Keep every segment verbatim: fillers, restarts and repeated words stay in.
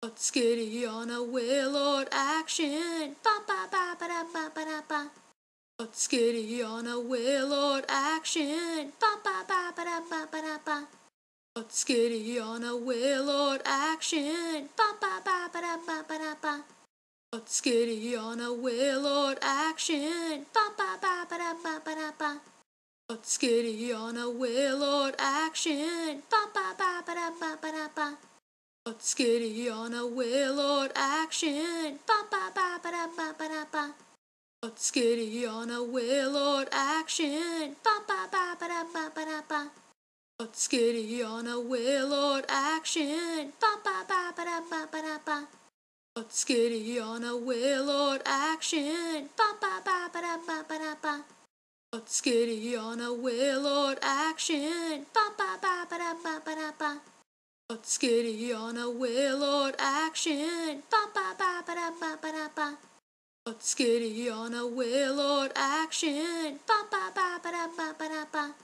Skitty on a wheel, Lord, action. Ba ba ba ba da ba ba da ba. Skitty on a wheel, Lord, action. Ba ba ba ba da ba ba da ba. Skitty on a wheel, Lord, action. Ba ba ba ba da ba ba da ba. Skitty on a wheel, Lord, action. Ba ba ba ba da ba ba da ba. Skitty on a wheel, Lord, action. Ba ba ba ba da ba ba da ba. Skitty on a wheel, Lord, action. Ba ba ba ba da ba ba da ba. Skitty on a wheel, Lord, action. Ba ba ba ba da ba ba da ba. Skitty on a wheel, Lord, action. Ba ba ba ba da ba ba da ba. Skitty on a wheel, Lord, action. Ba ba ba ba da ba ba da ba. Skitty on a wheel, Lord, action. Ba ba ba ba da ba ba da ba. Skitty on a wheel, Lord, action. Ba ba ba ba da ba ba da ba. Skitty on a wheel, Lord, action. Ba ba ba ba da ba ba da ba.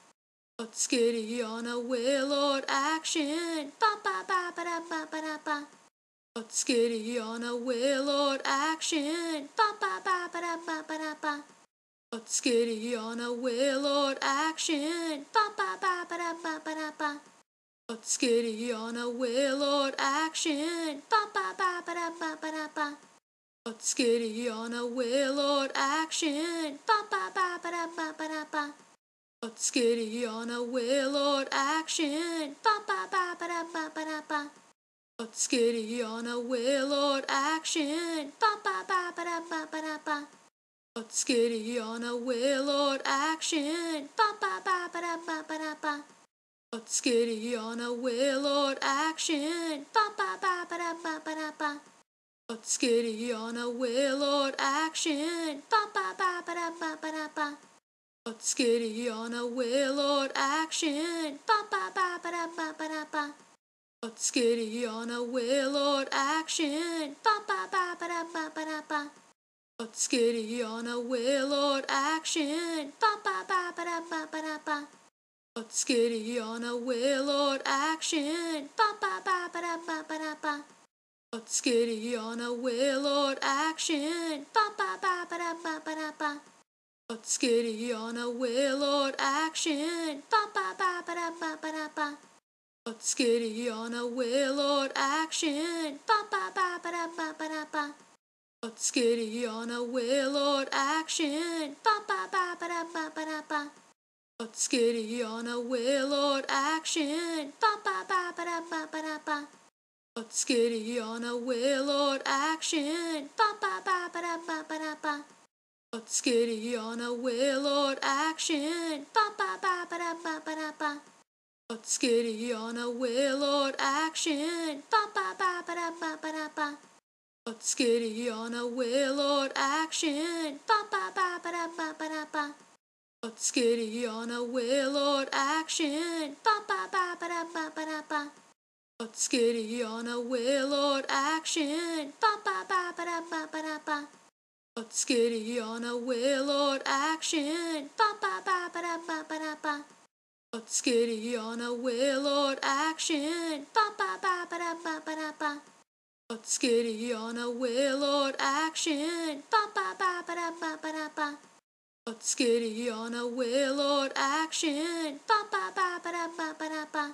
Skitty on a wheel, Lord, action. Ba ba ba ba da ba ba da ba. Skitty on a wheel, Lord, action. Ba ba ba ba da ba ba da ba. Skitty on a wheel, Lord, action. Ba ba ba ba da ba ba da ba. Skitty on a wheel, Lord, action. Ba ba ba ba da ba ba da ba. Skitty on a wheel, Lord, action. Ba ba ba ba da ba ba da ba. Skitty on a wheel, Lord, action. Ba ba ba ba da ba ba da ba. Skitty on a wheel, Lord, action. Ba ba ba ba da ba ba da ba. Skitty on a wheel, Lord, action. Ba ba ba ba da ba ba da ba. Skitty on a wheel, Lord, action. Ba ba ba ba da ba ba da ba. Skitty on a wheel, Lord, action. Ba ba ba ba da ba ba da ba. Skitty on a wheel, Lord, action. Ba ba ba ba da ba ba da ba. Skitty on a wheel, Lord, action. Ba ba ba ba da ba ba da ba. Skitty on a wheel, Lord, action. Ba ba ba ba da ba ba da ba. Skitty on a wheel, Lord, action. Ba ba ba ba da ba ba da ba. Skitty on a wheel, Lord, action. Ba ba ba ba da ba ba da ba. Skitty on a wheel, Lord, action. Ba ba ba ba da ba ba da ba. Skitty on a wheel, Lord, action. Ba ba ba ba da ba ba da ba. Skitty on a wheel, Lord, action. Ba ba ba ba da ba ba da ba. Skitty on a wheel, Lord, action. Ba ba ba ba da ba ba da ba. Skitty on a wheel, Lord, action. Ba ba ba ba da ba ba da ba. Skitty on a wheel, Lord, action. Ba ba ba ba da ba ba da ba. Skitty on a wheel, Lord, action. Ba ba ba ba da ba ba da ba. Skitty on a wheel, Lord, action. Ba ba ba ba da ba ba da ba. Skitty on a wheel, Lord, action. Ba ba ba ba da ba ba da ba. Skitty on a wheel, Lord, action. Ba ba ba ba da ba ba da ba. Skitty on a wheel, Lord, action. Ba ba ba ba da ba ba da ba. Skitty on a wheel, Lord, action. Ba ba ba ba da ba ba da ba. Skitty on a wheel, Lord, action. Ba ba ba ba da ba ba da ba. Skitty on a wheel, Lord, action. Ba ba ba ba da ba ba da ba.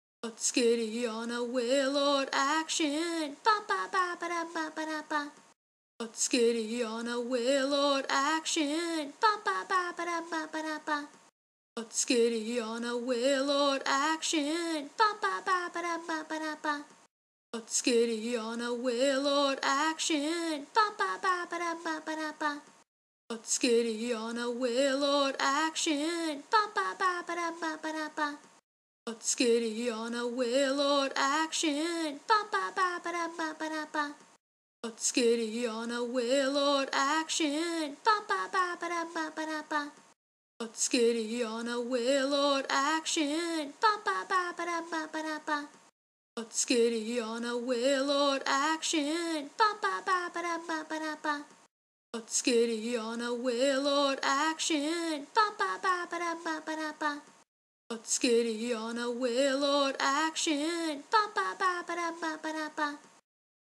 Skitty on a wheel, Lord, action. Ba ba ba ba da ba ba da ba. Skitty on a wheel, Lord, action. Ba ba ba ba da ba ba da ba. Skitty on a wheel, Lord, action. Ba ba ba ba da ba ba da ba. Skitty on a wheel, Lord, action. Ba ba ba ba da ba ba da ba. Skitty on a wheel, Lord, action. Ba ba ba ba da ba ba da ba. Skitty on a wheel, Lord, action. Ba ba ba ba da ba ba da ba. Skitty on a wheel, Lord, action. Ba ba ba ba da ba ba da ba. Skitty on a wheel, Lord, action. Ba ba ba ba da ba ba da ba. Skitty on a wheel, Lord, action. Ba ba ba ba da ba ba da ba. Skitty on a wheel, Lord, action. Ba ba ba ba da ba ba da ba. Skitty on a wheel, Lord, action. Ba ba ba ba da ba ba da ba.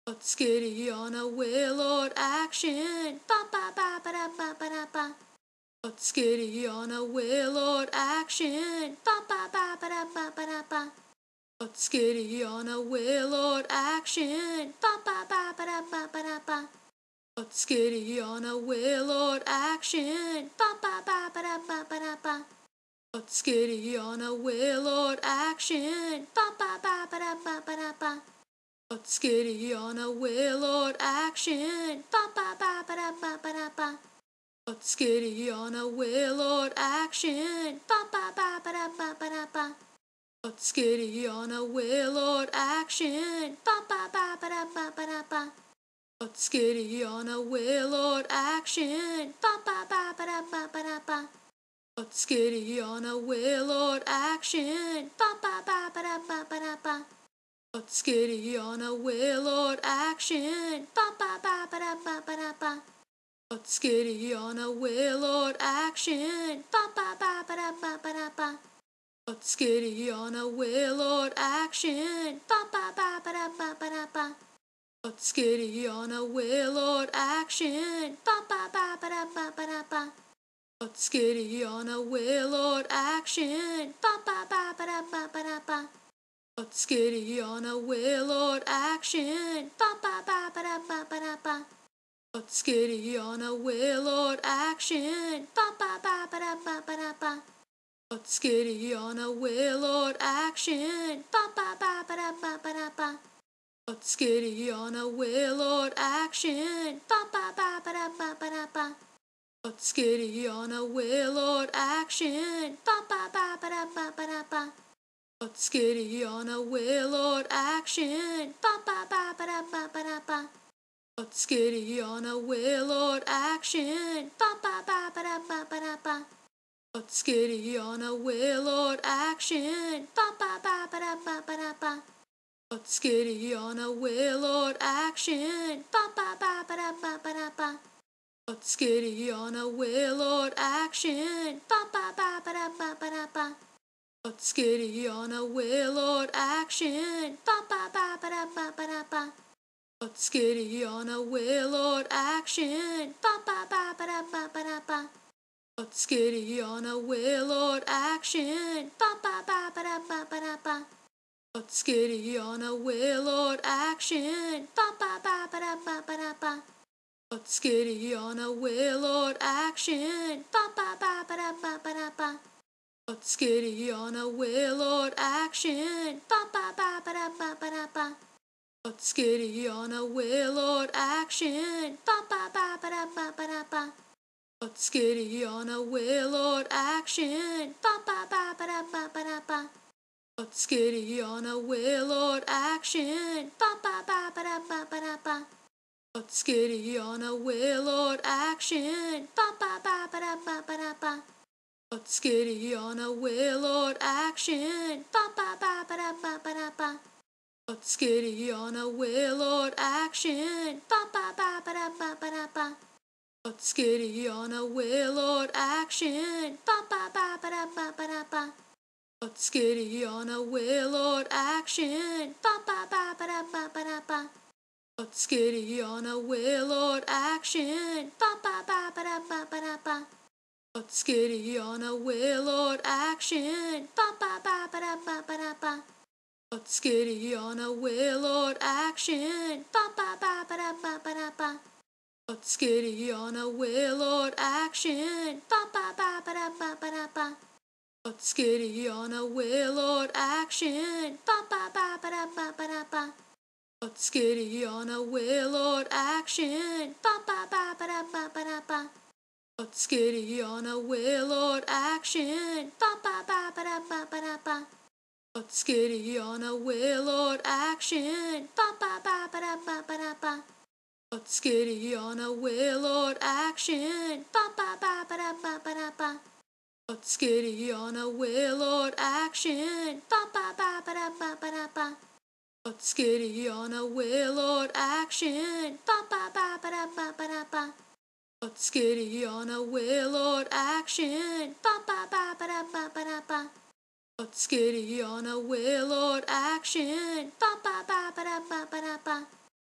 A skitty on a wheel, Lord, action. Ba ba ba ba da ba ba da ba. A skitty on a wheel, Lord, action. Ba ba ba ba da ba ba da ba. A skitty on a wheel, Lord, action. Ba ba ba ba da ba ba da ba. A skitty on a wheel, Lord, action. Ba ba ba ba da ba ba da ba. A skitty on a wheel, Lord, action. Ba ba ba ba da ba ba da ba. A skitty on a wheel, Lord, action. Ba ba ba ba da ba ba da ba. A skitty on a wheel, Lord, action. Ba ba ba ba da ba ba da ba. A skitty on a wheel, Lord, action. Ba ba ba ba da ba ba da ba. A skitty on a wheel, Lord, action. Ba ba ba ba da ba ba da ba. A skitty on a wheel, Lord, action. Ba ba ba ba da ba ba da ba. A skitty on a wheel, Lord, action. Ba ba ba ba da ba ba da ba. A skitty on a wheel, Lord, action. Ba ba ba ba da ba ba da ba. A skitty on a wheel, Lord, action. Ba ba ba ba da ba ba da ba. A skitty on a wheel, Lord, action. Ba ba ba ba da ba ba da ba. A skitty on a wheel, Lord, action. Ba ba ba ba da ba ba da ba. A skitty on a wheel, Lord, action. Ba ba ba ba da ba ba da ba. A skitty on a wheel, Lord, action. Ba ba ba ba da ba ba da ba. A skitty on a wheel, Lord, action. Ba ba ba ba da ba ba da ba. A skitty on a wheel, Lord, action. Ba ba ba ba da ba ba da ba. A skitty on a wheel, Lord, action. Ba ba ba ba da ba ba da ba. A skitty on a wheel, Lord, action. Ba ba ba ba da ba ba da ba. A skitty on a wheel, Lord, action. Ba ba ba ba da ba ba da ba. A skitty on a wheel, Lord, action. Ba ba ba ba da ba ba da ba. A skitty on a wheel, Lord, action. Ba ba ba ba da ba ba da ba. A skitty on a wheel, Lord, action. Ba ba ba ba da ba ba da ba. A skitty on a wheel, Lord, action. Ba ba ba ba da ba ba da ba. A skitty on a wheel, Lord, action. Ba ba ba ba da ba ba da ba. A skitty on a wheel, Lord, action. Ba ba ba ba da ba ba da ba. A skitty on a wheel, Lord, action. Ba ba ba ba da ba ba da ba. A skitty on a wheel, Lord, action. Ba ba ba ba da ba ba da ba. A skitty on a wheel, Lord, action. Ba ba ba ba da ba ba da ba. A skitty on a wheel, Lord, action. Ba ba ba ba da ba ba da ba. A skitty on a wheel, Lord, action. Ba ba ba ba da ba ba da ba. A skitty on a wheel, Lord, action. Ba ba ba ba da ba ba da ba. A skitty on a wheel, Lord, action. Ba ba ba ba da ba ba da ba. A skitty on a wheel, Lord, action. Ba ba ba ba da ba ba da ba. A skitty on a wheel, Lord, action. Ba ba ba ba da ba ba da ba. A skitty on a wheel, Lord, action. Ba ba ba ba da ba ba da ba. A skitty on a wheel, Lord, action. Ba ba ba ba da ba ba da ba. A skitty on a wheel, Lord, action. Ba ba ba ba da ba ba da ba. A skitty on a wheel, Lord, action. Ba ba ba ba da ba ba da ba. A skitty on a wheel, Lord, action. Ba ba ba ba da ba ba da ba. A skitty on a wheel, Lord, action. Ba ba ba ba da ba ba da ba. A skitty on a wheel, Lord, action. Ba ba ba ba da ba ba da ba. A skitty on a wheel, Lord, action. Ba ba ba ba da ba ba da ba. A skitty on a wheel, Lord, action. Ba ba ba ba da ba ba da ba. A skitty on a wheel, Lord, action. Ba ba ba ba da ba ba da ba. A skitty on a wheel, Lord, action. Ba ba ba ba da ba ba da ba. A skitty on a wheel, Lord, action. Ba ba ba ba da ba ba da ba. A skitty on a wheel, Lord, action. Ba ba ba ba da ba ba da ba. A skitty on a wheel, Lord, action. Ba ba ba ba da ba ba da ba. A skitty on a wheel, Lord, action. Ba ba ba ba da ba ba da ba. A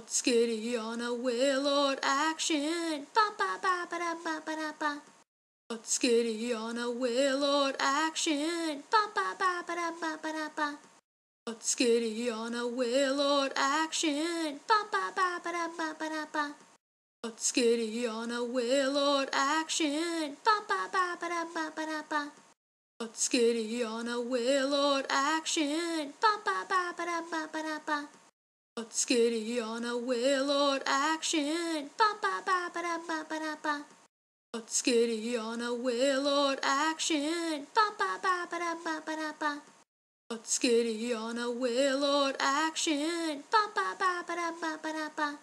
skitty on a wheel, Lord, action. Ba ba ba ba da ba ba da ba. Skitty on a wheel, Lord, action. Ba ba ba ba da ba ba da ba. Skitty on a wheel, Lord, action. Ba ba ba ba da ba ba da ba. Skitty on a wheel, Lord, action. Ba ba ba ba da ba ba da ba. Skitty on a wheel, Lord, action. Ba ba ba ba da ba ba da ba. Skitty on a wheel, Lord, action. Ba ba ba ba da ba ba da ba. Skitty on a wheel, Lord, action. Ba ba ba ba da ba ba da ba. Skitty on a wheel, Lord, action. Ba ba ba ba da ba ba da ba.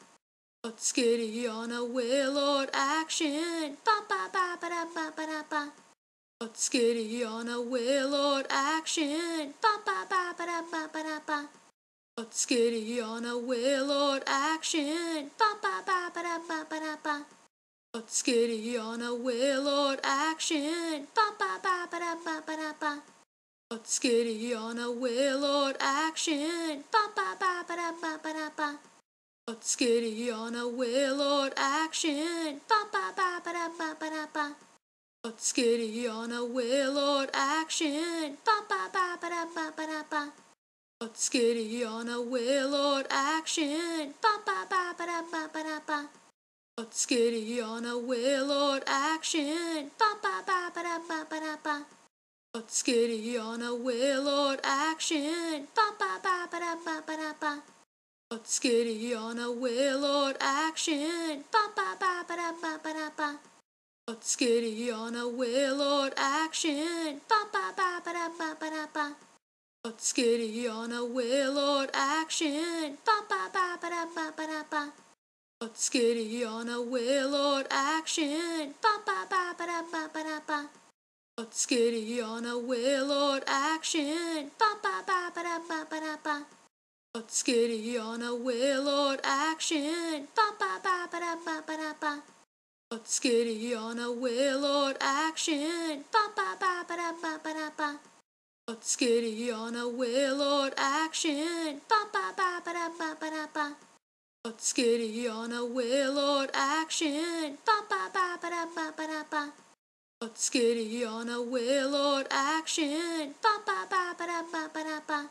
Skitty on a wheel, Lord, action. Ba ba ba ba da ba ba da ba. Skitty on a wheel, Lord, action. Ba ba ba ba da ba ba da ba. Skitty on a wheel, Lord, action. Ba ba ba ba da ba ba da ba. Skitty on a wheel, Lord, action. Ba ba ba ba da ba ba da ba. Skitty on a wheel, Lord, action. Ba ba ba ba da ba ba da ba. Skitty on a wheel, Lord, action. Ba ba ba ba da ba ba da ba. Skitty on a wheel, Lord, action. Ba ba ba ba da ba ba da ba. Skitty on a wheel, Lord, action. Ba ba ba ba da ba ba da ba. Skitty on a wheel, Lord, action. Ba ba ba ba da ba ba da ba. Skitty on a wheel, Lord, action. Ba ba ba ba da ba ba da ba. Skitty on a wheel, Lord, action. Ba ba ba ba da ba ba da ba. Skitty on a wheel, Lord, action. Ba ba ba ba da ba ba da ba. Skitty on a wheel, Lord, action. Ba ba ba ba da ba ba da ba. Skitty on a wheel, Lord, action. Ba ba ba ba da ba ba da ba. Skitty on a wheel, Lord, action. Ba ba ba ba da ba ba da ba. Skitty on a wheel, Lord, action. Ba ba ba ba da ba ba da ba. Skitty on a wheel, Lord, action. Ba ba ba ba da ba ba da ba. Skitty on a wheel, Lord, action. Ba ba ba ba da ba ba da ba. Skitty on a wheel, Lord, action. Ba ba ba ba da ba ba da ba. Skitty on a wheel, Lord, action. Ba ba ba ba da ba ba da ba.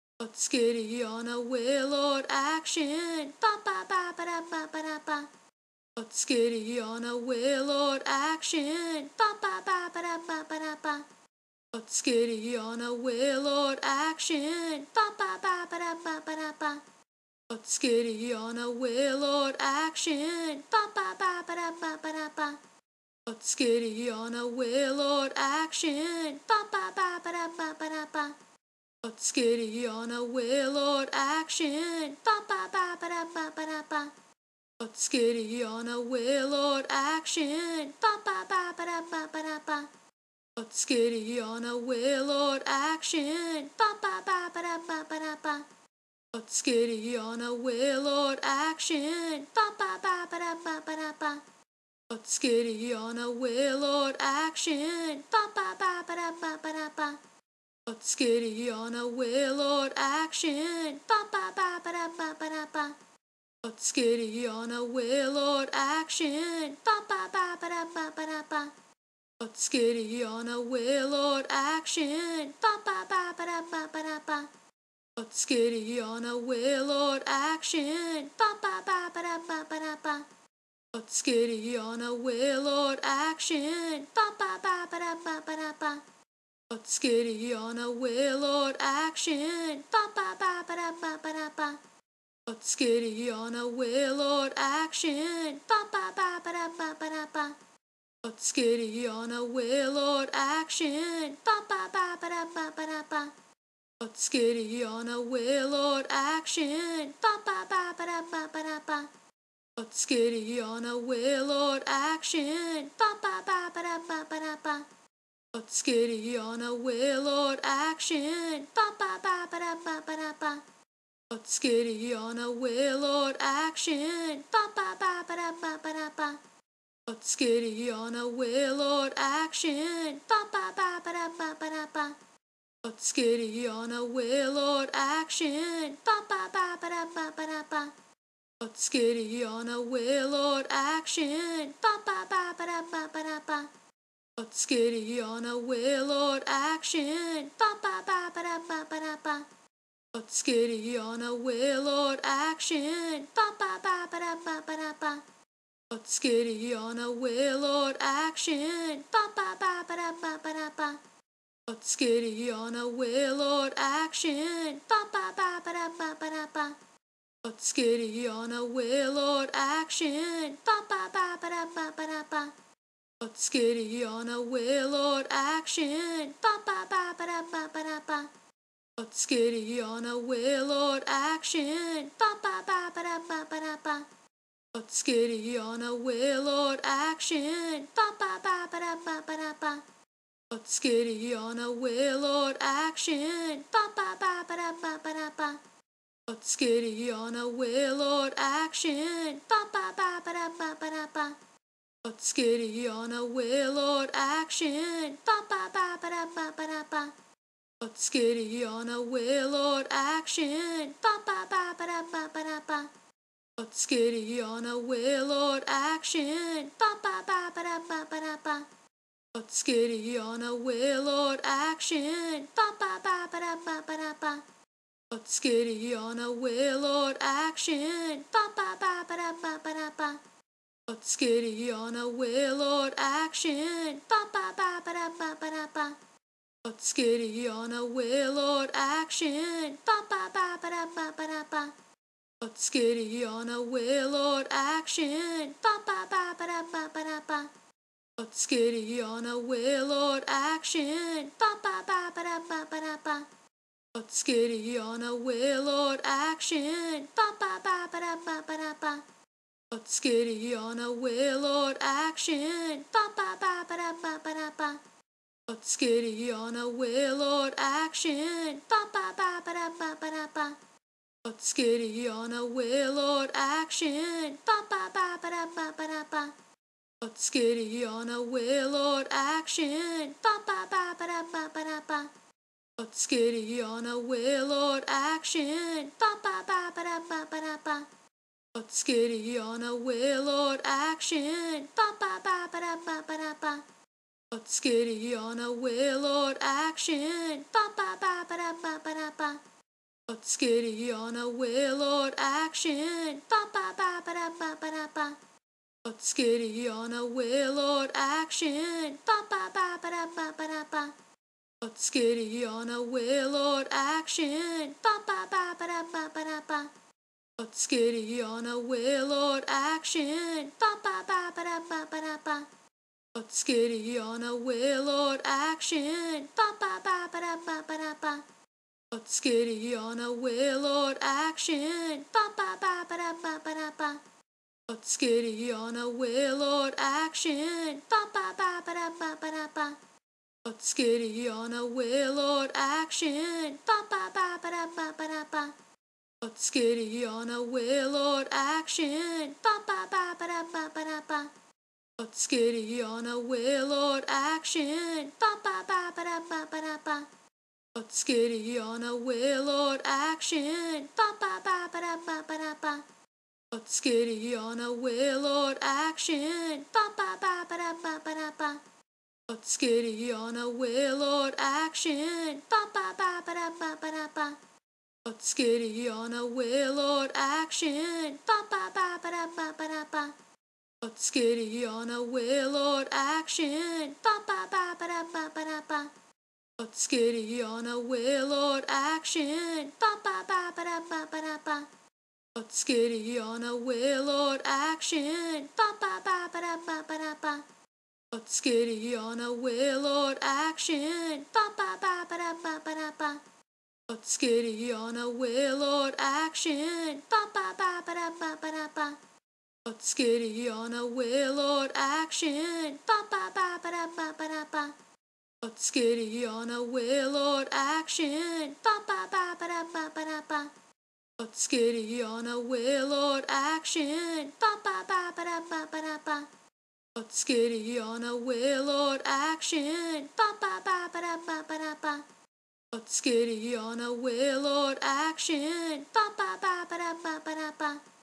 Skitty on a wheel, Lord, action. Ba ba ba ba da ba ba da ba. Skitty on a wheel, Lord, action. Ba ba ba ba da ba ba da ba. Skitty on a wheel, Lord, action. Ba ba ba ba da ba ba da ba. Skitty on a wheel, Lord, action. Ba ba ba ba da ba ba da ba. Skitty on a wheel, Lord, action. Ba ba ba ba da ba ba da ba. Skitty on a wheel, Lord, action. Ba ba ba ba da ba ba da ba. Skitty on a wheel, Lord, action. Ba ba ba ba da ba ba da ba. Skitty on a wheel, Lord, action. Ba ba ba ba da ba ba da ba. Skitty on a wheel, Lord, action. Ba ba ba ba da ba ba da ba. Skitty on a wheel, Lord, action. Ba ba ba ba da ba ba da ba. Skitty on a wheel, Lord, action. Ba ba ba ba da ba ba da ba. Skitty on a wheel, Lord, action. Ba ba ba ba da ba ba da ba. Skitty on a wheel, Lord, action. Ba ba ba ba da ba ba da ba. Skitty on a wheel, Lord, action. Ba ba ba ba da ba ba da ba. Skitty on a wheel, Lord, action. Ba ba ba ba da ba ba da ba. Skitty on a wheel, Lord, action. Ba ba ba ba da ba ba da ba. Skitty on a wheel, Lord, action. Ba ba ba ba da ba ba da ba. Skitty on a wheel, Lord, action. Ba ba ba ba da ba ba da ba. Skitty on a wheel, Lord, action. Ba ba ba ba da ba ba da ba. Skitty on a wheel, Lord, action. Ba ba ba ba da ba ba da ba. Skitty on a wheel, Lord, action. Ba ba ba ba da ba ba da ba. Skitty on a wheel, Lord, action. Ba ba ba ba da ba ba da ba. Skitty on a wheel, Lord, action. Ba ba ba ba da ba ba da ba. Skitty on a wheel, Lord, action. Ba ba ba ba da ba ba da ba. skitty on a wheel, Lord, action. Ba ba ba ba da ba ba da ba. Skitty on a wheel, Lord, action. Ba ba ba ba da ba ba da ba. Skitty on a wheel, Lord, action. Ba ba ba ba da ba ba da ba. Skitty on a wheel, Lord, action. Ba ba ba ba da ba ba da ba. Skitty on a wheel, Lord, action. Ba ba ba ba da ba ba da ba. Skitty on a wheel, Lord, action. Ba ba ba ba da ba ba da ba. Skitty on a wheel, Lord, action. Ba ba ba ba da ba ba da ba. Skitty on a wheel, Lord, action. Ba ba ba ba da ba ba da ba. Skitty on a wheel, Lord, action. Ba ba ba ba da ba ba da ba. Skitty on a wheel, Lord, action. Ba ba ba ba da ba ba da ba. Skitty on a wheel, Lord, action. Ba ba ba ba da ba ba da ba. Skitty on a wheel, Lord, action. Ba ba ba ba da ba ba da ba. Skitty on a wheel, Lord, action. Ba ba ba ba da ba ba da ba. Skitty on a wheel, Lord, action. Ba ba ba ba da ba ba da ba. Skitty on a wheel, Lord, action. Ba ba ba ba da ba ba da ba. Skitty on a wheel, Lord, action. Ba ba ba ba da ba ba da ba. Skitty on a wheel, Lord, action. Ba ba ba ba da ba ba da ba. Skitty on a wheel, Lord, action. Ba ba ba ba da ba ba da ba. Skitty on a wheel, Lord, action. Ba ba ba ba da ba ba da ba. Skitty on a wheel, Lord, action. Ba ba ba ba da ba ba da ba. Skitty on a wheel, Lord, action. Ba ba ba ba da ba ba da ba. Skitty on a wheel, Lord, action. Ba ba ba ba da ba ba da ba. Skitty on a wheel, Lord, action. Ba ba ba ba da ba ba da ba. Skitty on a wheel, Lord, action. Ba ba ba ba da ba ba da ba. Skitty on a wheel, Lord, action. Ba ba ba ba da ba ba da ba. Skitty on a wheel, Lord, action. Ba ba ba ba da ba ba da ba. Skitty on a wheel, Lord, action. Ba ba ba ba da ba ba da ba. Skitty on a wheel, Lord, action. Ba ba ba ba da ba ba da ba. Skitty on a wheel, Lord, action. Ba ba ba ba da ba ba da ba. Skitty on a wheel, Lord, action. Ba ba ba ba da ba ba da ba. Skitty on a wheel, Lord, action. Ba ba ba ba da ba ba da ba. Skitty on a wheel, Lord, action. Ba ba ba ba da ba ba da ba. Skitty on a wheel, Lord, action. Ba ba ba ba da ba ba da ba. Skitty on a wheel, Lord, action. Ba ba ba ba da ba ba da ba. Skitty on a wheel, Lord, action. Ba ba ba ba da ba ba da ba. Skitty on a wheel, Lord, action. Ba ba ba ba da ba ba da ba. Skitty on a wheel, Lord, action. Ba ba ba ba da ba ba da ba. Skitty on a wheel, Lord, action. Ba ba ba ba da ba ba da ba. Skitty on a wheel, Lord, action. Ba ba ba ba da ba ba da ba. Skitty on a wheel, Lord, action. Ba ba ba ba da ba ba da ba. Skitty on a wheel, Lord, action. Ba ba ba ba da ba ba da ba. Skitty on a wheel, Lord, action. Ba ba ba ba da ba ba da ba. Skitty on a wheel, Lord, action. Ba ba ba ba da ba ba da ba. Skitty on a wheel, Lord, action. Ba ba ba ba da ba ba da ba. Skitty on a wheel, Lord, action. Ba ba ba ba da ba ba da ba. Skitty on a wheel, Lord, action. Ba ba ba ba da ba ba da ba. Skitty on a wheel, Lord, action. Ba ba ba ba da ba ba da ba. Skitty on a wheel, Lord, action. Ba ba ba ba da ba ba da ba. Skitty on a wheel, Lord, action. Ba ba ba ba da ba ba da ba. Skitty on a wheel, Lord, action. Ba ba ba ba da ba ba da ba. Skitty on a wheel, Lord, action. Ba ba ba ba da ba ba da ba. Skitty on a wheel, Lord, action. Ba ba ba ba da ba ba da ba.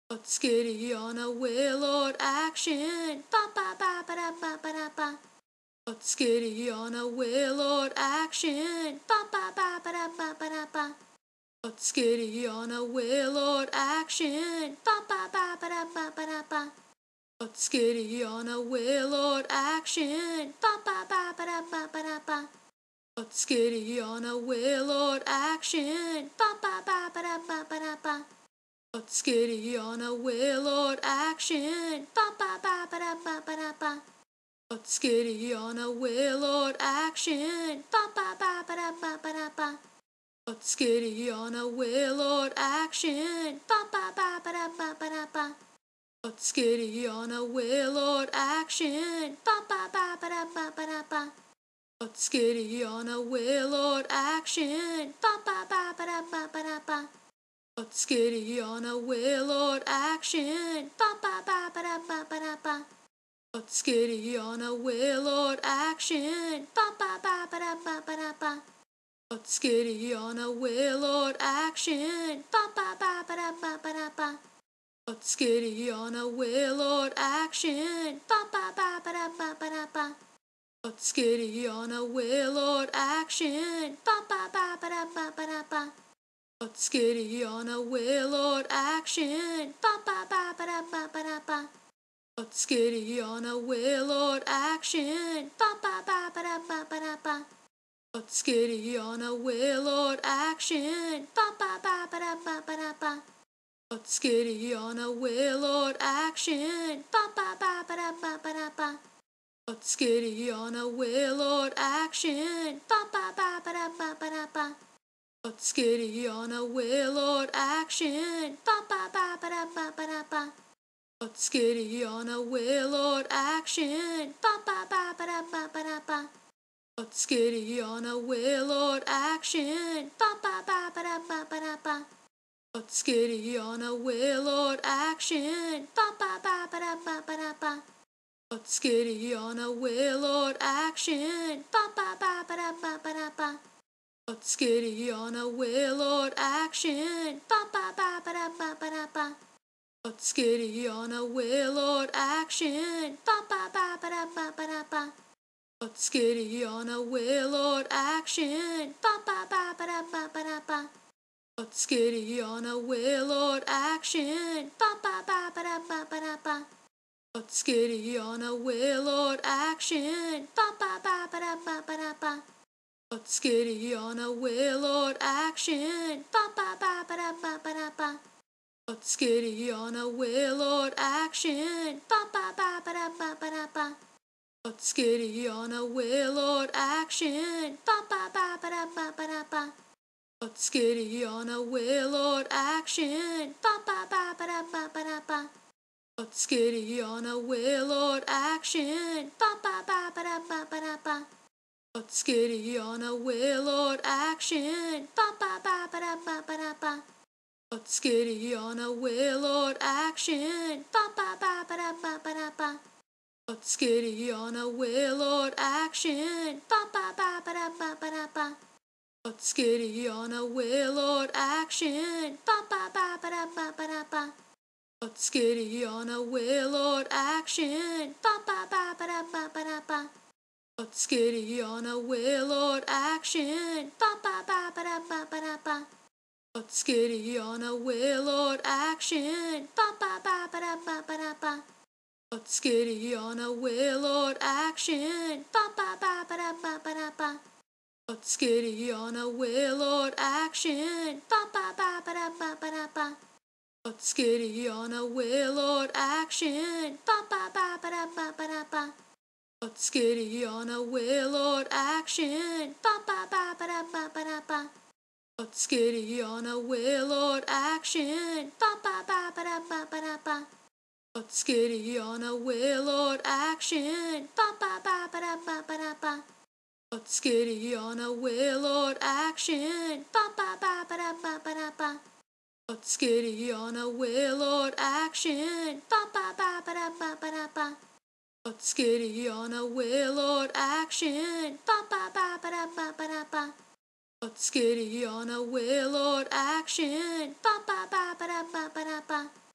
A skitty on a wheel, Lord, action. Ba ba ba ba da ba ba da ba. A skitty on a wheel, Lord, action. Ba ba ba ba da ba ba da ba. A skitty on a wheel, Lord, action. Ba ba ba ba da ba ba da ba. A skitty on a wheel, Lord, action. Ba ba ba ba da ba ba da ba. A skitty on a wheel, Lord, action. Ba ba ba ba da ba ba da ba. A skitty on a wheel, Lord, action. Ba ba ba ba da ba ba da ba. A skitty on a wheel, Lord, action. Ba ba ba ba da ba ba da ba. A skitty on a wheel, Lord, action. Ba ba ba ba da ba ba da ba. A skitty on a wheel, Lord, action. Ba ba ba ba da ba ba da ba. A skitty on a wheel, Lord, action. Ba ba ba ba da ba ba da ba. A skitty on a wheel, Lord, action. Ba ba ba ba da ba ba da ba. A skitty on a wheel, Lord, action. Ba ba ba ba da ba ba da ba. A skitty on a wheel, Lord, action. Ba ba ba ba da ba ba da ba. A skitty on a wheel, Lord, action. Ba ba ba ba da ba ba da ba. A skitty on a wheel, Lord, action. Ba ba ba ba da ba ba da ba. A skitty on a wheel, Lord, action. Ba ba ba ba da ba ba da ba. A skitty on a wheel, Lord, action. Ba ba ba ba da ba ba da ba. A skitty on a wheel, Lord, action. Ba ba ba ba da ba ba da ba. A skitty on a wheel, Lord, action. Ba ba ba ba da ba ba da ba. A skitty on a wheel, Lord, action. Ba ba ba ba da ba ba da ba. A skitty on a wheel, Lord, action. Ba ba ba ba da ba ba da ba. A skitty on a wheel, Lord, action. Ba ba ba ba da ba ba da ba. A skitty on a wheel, Lord, action. Ba ba ba ba da ba ba da ba. A skitty on a wheel, Lord, action. Ba ba ba ba da ba ba da ba. A skitty on a wheel, Lord, action. Ba ba ba ba da ba ba da ba. A skitty on a wheel, Lord, action. Ba ba ba ba da ba ba da ba. A skitty on a wheel, Lord, action. Ba ba ba ba da ba ba da ba. A skitty on a wheel, Lord, action. Ba ba ba ba da ba ba da ba. A skitty on a wheel, Lord, action. Ba ba ba ba da ba ba da ba. A skitty on a wheel, Lord, action. Ba ba ba ba da ba ba da ba. A skitty on a wheel, Lord, action. Ba ba ba ba da ba ba da ba. A skitty on a wheel, Lord, action. Ba ba ba ba da ba ba da ba. A skitty on a wheel, Lord, action. Ba ba ba ba da ba ba da ba. A skitty on a wheel, Lord, action. Ba ba ba ba da ba ba da ba. A skitty on a wheel, Lord, action. Ba ba ba ba da ba ba da ba. A skitty on a wheel, Lord, action. Ba ba ba ba da ba ba da ba. A skitty on a wheel, Lord, action. Ba ba ba ba da ba ba da ba. A skitty on a wheel, Lord, action. Ba ba ba ba da ba ba da ba. A skitty on a wheel, Lord, action. Ba ba ba ba da ba ba da ba. A skitty on a wheel, Lord, action. Ba ba ba ba da ba ba da ba. A skitty on a wheel, Lord, action. Ba ba ba ba da ba ba da ba. A skitty on a wheel, Lord, action. Ba ba ba ba da ba ba da ba. A skitty on a wheel, Lord, action. Ba ba ba ba da ba ba da ba. A skitty on a wheel, Lord, action. Ba ba ba ba da ba ba da ba. A skitty on a wheel, Lord, action. Ba ba ba ba da ba ba da ba. A skitty on a wheel, Lord, action. Ba ba ba ba da ba ba da ba. A skitty on a wheel, Lord, action. Ba ba ba ba da ba ba da ba. A skitty on a wheel, Lord, action. Ba ba ba ba da ba ba da ba. A skitty on a wheel, Lord, action. Ba ba ba ba da ba ba da ba. A skitty on a wheel, Lord, action. Ba ba ba ba da ba ba da ba. A skitty on a wheel, Lord, action. Ba ba ba ba da ba ba da ba. A skitty on a wheel, Lord, action. Ba ba ba ba da ba ba da ba.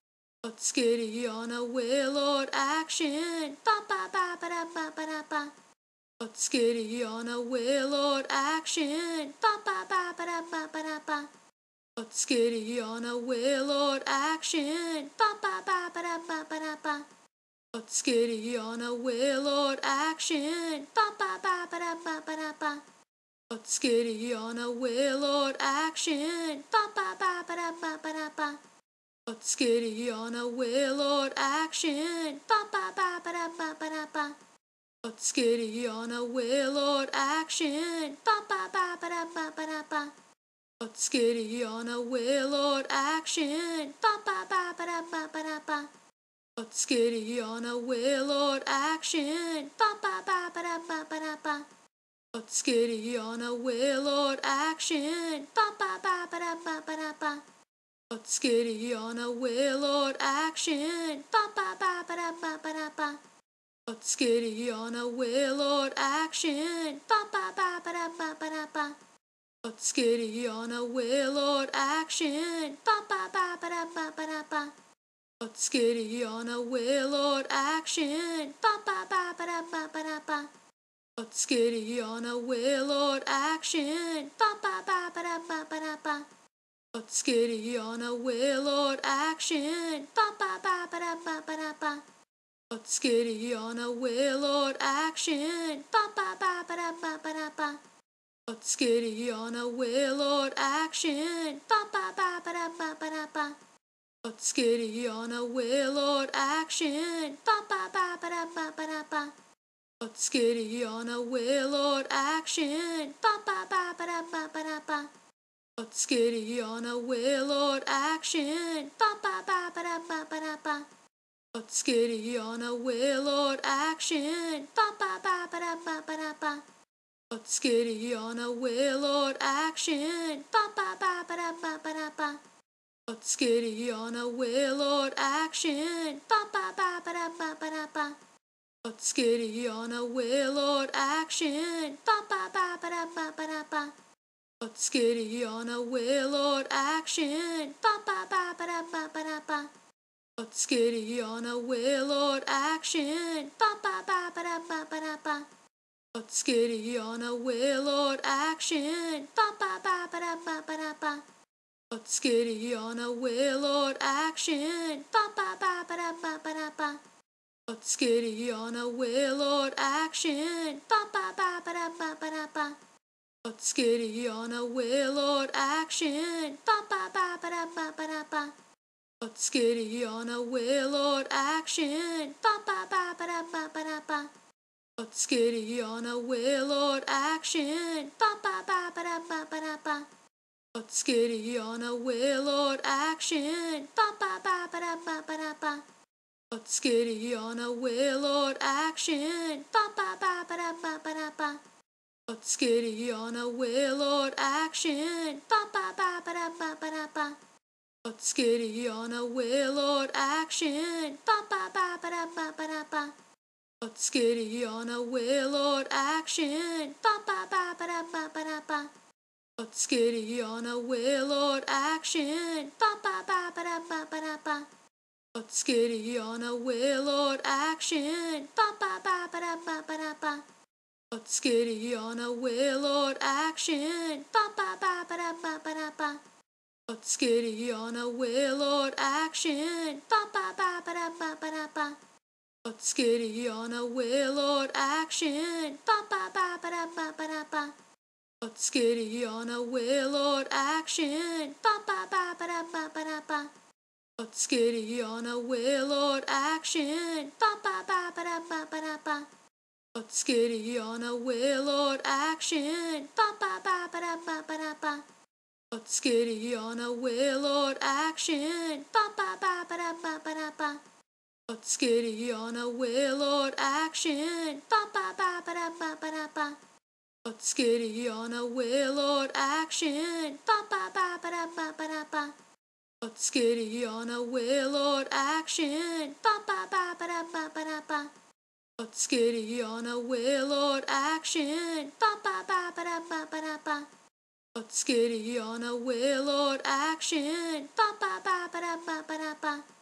A skitty on a wheel, Lord, action. Ba ba ba ba da ba ba da ba. A skitty on a wheel, Lord, action. Ba ba ba ba da ba ba da ba. A skitty on a wheel, Lord, action. Ba ba ba ba da ba ba da ba. A skitty on a wheel, Lord, action. Ba ba ba ba da ba ba da ba. A skitty on a wheel, Lord, action. Ba ba ba ba da ba ba da ba. A skitty on a wheel, Lord, action. Ba ba ba ba da ba ba da ba. A skitty on a wheel, Lord, action. Ba ba ba ba da ba ba da ba. A skitty on a wheel, Lord, action. Ba ba ba ba da ba ba da ba. A skitty on a wheel, Lord, action. Ba ba ba ba da ba ba da ba. A skitty on a wheel, Lord, action. Ba ba ba ba da ba ba da ba. A skitty on a wheel, Lord, action. Ba ba ba ba da ba ba da ba. A skitty on a wheel, Lord, action. Ba ba ba ba da ba ba da ba. A skitty on a wheel, Lord, action. Ba ba ba ba da ba ba da ba. A skitty on a wheel, Lord, action. Ba ba ba ba da ba ba da ba. A skitty on a wheel, Lord, action. Ba ba ba ba da ba ba da ba. A skitty on a wheel, Lord, action. Ba ba ba ba da ba ba da ba. A skitty on a wheel, Lord, action. Ba ba ba ba da ba ba da ba. A skitty on a wheel, Lord, action. Ba ba ba ba da ba ba da ba. A skitty on a wheel, Lord, action. Ba ba ba ba da ba ba da ba. A skitty on a wheel, Lord, action. Ba ba ba ba da ba ba da ba. A skitty on a wheel, Lord, action. Ba ba ba ba da ba ba da ba. A skitty on a wheel, Lord, action. Ba ba ba ba da ba ba da ba. A skitty on a wheel, Lord, action. Ba ba ba ba da ba ba da ba. A skitty on a wheel, Lord, action. Ba ba ba ba da ba ba da ba. A skitty on a wheel, Lord, action. Ba ba ba ba da ba ba da ba. A skitty on a wheel, Lord, action. Ba ba ba ba da ba ba da ba. A skitty on a wheel, Lord, action. Ba ba ba ba da ba ba da ba. A skitty on a wheel, Lord, action. Ba ba ba ba da ba ba da ba. A skitty on a wheel, Lord, action. Ba ba ba ba da ba ba da ba. A skitty on a wheel, Lord, action. Ba ba ba ba da ba ba da ba. A skitty on a wheel, Lord, action. Ba ba ba ba da ba ba da ba. A skitty on a wheel, Lord, action. Ba ba ba ba da ba ba da ba. A skitty on a wheel, Lord, action. Ba ba ba ba da ba ba da ba. A skitty on a wheel, Lord, action. Ba ba ba ba da ba ba da ba. A skitty on a wheel, Lord, action. Ba ba ba ba da ba ba da ba. A skitty on a wheel, Lord, action. Ba ba ba ba da ba ba da ba. A skitty on a wheel, Lord, action. Ba ba ba ba da ba ba da ba. A skitty on a wheel, Lord, action. Ba ba ba ba da ba ba da ba. A skitty on a wheel, Lord, action. Ba ba ba ba da ba ba da ba. A skitty on a wheel, Lord, action. Ba ba ba ba da ba ba da ba. A skitty on a wheel, Lord, action. Ba ba ba ba da ba ba da ba. A skitty on a wheel, Lord, action. Ba ba ba ba da ba ba da ba. A skitty on a wheel, Lord, action. Ba ba ba ba da ba ba da ba. A skitty on a wheel, Lord, action. Ba ba ba ba da ba ba da ba. A skitty on a wheel, Lord, action. Ba ba ba ba da ba ba da ba. A skitty on a wheel, Lord, action. Ba ba ba ba da ba ba da ba. A skitty on a wheel, Lord, action. Ba ba ba ba da ba ba da ba. A skitty on a wheel, Lord, action. Ba ba ba ba da ba ba da ba. A skitty on a wheel, Lord, action. Ba ba ba ba da ba ba da ba. A skitty on a wheel, Lord, action. Ba ba ba ba da ba ba da ba. A skitty on a wheel, Lord, action. Ba ba ba ba da ba ba da ba. A skitty on a wheel, Lord, action. Ba ba ba ba da ba ba da ba.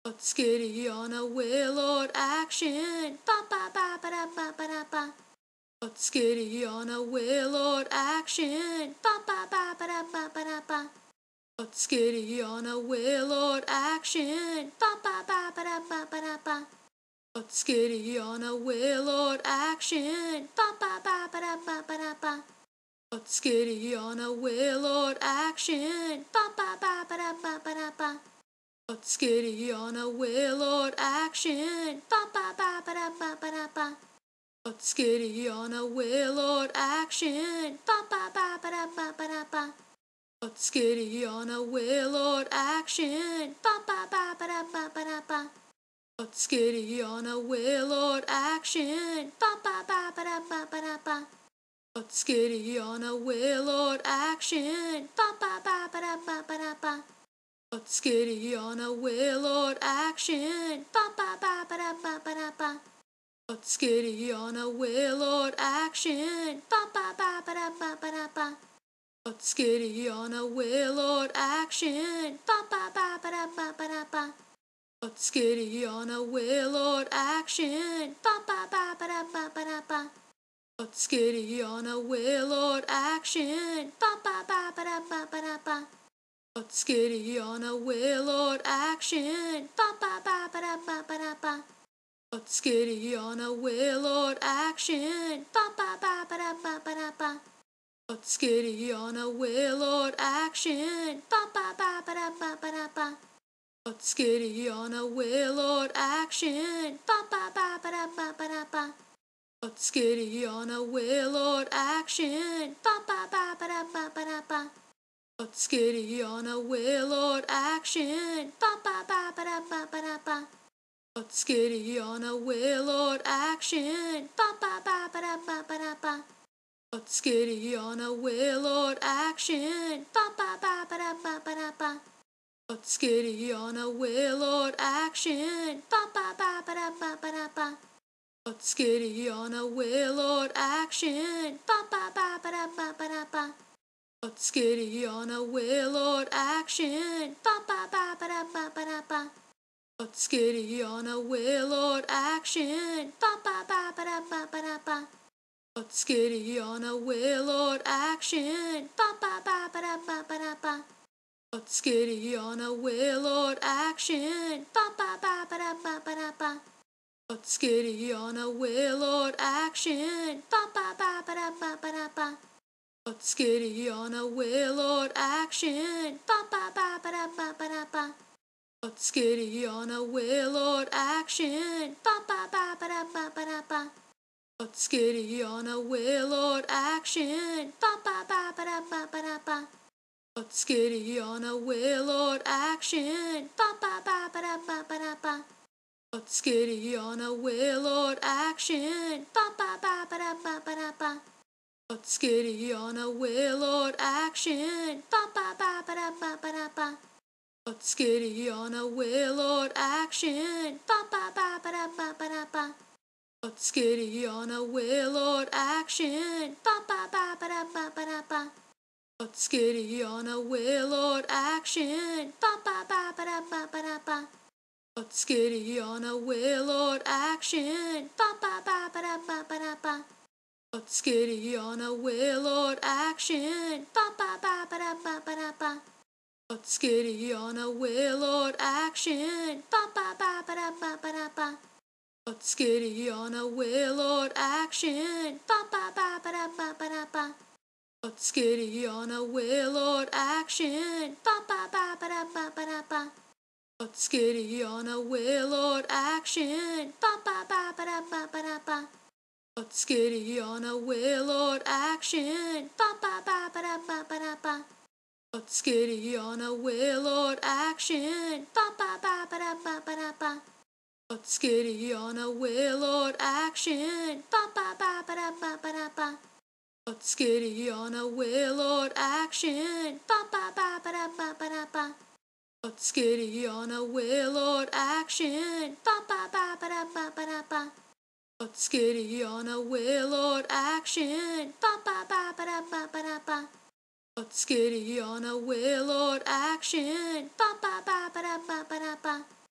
A skitty on a wheel, Lord, action. Ba ba ba ba da ba ba da ba. A skitty on a wheel, Lord, action. Ba ba ba ba da ba ba da ba. A skitty on a wheel, Lord, action. Ba ba ba ba da ba ba da ba. A skitty on a wheel, Lord, action. Ba ba ba ba da ba ba da ba. A skitty on a wheel, Lord, action. Ba ba ba ba da ba ba da ba. A skitty on a wheel, Lord, action. Ba ba ba ba da ba ba da ba. A skitty on a wheel, Lord, action. Ba ba ba ba da ba ba da ba. A skitty on a wheel, Lord, action. Ba ba ba ba da ba ba da ba. A skitty on a wheel, Lord, action. Ba ba ba ba da ba ba da ba. A skitty on a wheel, Lord, action. Ba ba ba ba da ba ba da ba. A skitty on a wheel, Lord, action. Ba ba ba ba da ba ba da ba. A skitty on a wheel, Lord, action. Ba ba ba ba da ba ba da ba. A skitty on a wheel, Lord, action. Ba ba ba ba da ba ba da ba. A skitty on a wheel, Lord, action. Ba ba ba ba da ba ba da ba. A skitty on a wheel, Lord, action. Ba ba ba ba da ba ba da ba. A skitty on a wheel, Lord, action. Ba ba ba ba da ba ba da ba. A skitty on a wheel, Lord, action. Ba ba ba ba da ba ba da ba. A skitty on a wheel, Lord, action. Ba ba ba ba da ba ba da ba. A skitty on a wheel, Lord, action. Ba ba ba ba da ba ba da ba. A skitty on a wheel, Lord, action. Ba ba ba ba da ba ba da ba. A skitty on a wheel, Lord, action. Ba ba ba ba da ba ba da ba. A skitty on a wheel, Lord, action. Ba ba ba ba da ba ba da ba. A skitty on a wheel, Lord, action. Ba ba ba ba da ba ba da ba. A skitty on a wheel, Lord, action. Ba ba ba ba da ba ba da ba. A skitty on a wheel, Lord, action. Ba ba ba ba da ba ba da ba. A skitty on a wheel, Lord, action. Ba ba ba ba da ba ba da ba. A skitty on a wheel, Lord, action. Ba ba ba ba da ba ba da ba. A skitty on a wheel, Lord, action. Ba ba ba ba da ba ba da ba. A skitty on a wheel, Lord, action. Ba ba ba ba da ba ba da ba. A skitty on a wheel, Lord, action. Ba ba ba ba da ba ba da ba. A skitty on a wheel, Lord, action. Ba ba ba ba da ba ba da ba. A skitty on a wheel, Lord, action. Ba ba ba ba da ba ba da ba. A skitty on a wheel, Lord, action. Ba ba ba ba da ba ba da ba. A skitty on a wheel, Lord, action. Ba ba ba ba da ba ba da ba. A skitty on a wheel, Lord, action. Ba ba ba ba da ba ba da ba. A skitty on a wheel, Lord, action. Ba ba ba ba da ba ba da ba. A skitty on a wheel, Lord, action. Ba ba ba ba da ba ba da ba. A skitty on a wheel, Lord, action. Ba ba ba ba da ba ba da ba. A skitty on a wheel, Lord, action. Ba ba ba ba da ba ba da ba. A skitty on a wheel, Lord, action. Ba ba ba ba da ba ba da ba. A skitty on a wheel, Lord, action. Ba ba ba ba da ba ba da ba. A skitty on a wheel, Lord, action. Ba ba ba ba da ba ba da ba. A skitty on a wheel, Lord, action. Ba ba ba ba da ba ba da ba. A skitty on a wheel, Lord, action. Ba ba ba ba da ba ba da ba. A skitty on a wheel, Lord, action. Ba ba ba ba da ba ba da ba. A skitty on a wheel, Lord, action. Ba ba ba ba da ba ba da ba. A skitty on a wheel, Lord, action. Ba ba ba ba da ba ba da ba. A skitty on a wheel, Lord, action. Ba ba ba ba da ba ba da ba. A skitty on a wheel, Lord, action. Ba ba ba ba da ba ba da ba. A skitty on a wheel, Lord, action. Ba ba ba ba da ba ba da ba. A skitty on a wheel, Lord, action. Ba ba ba ba da ba ba da ba. A skitty on a wheel, Lord, action. Ba ba ba ba da ba ba da ba.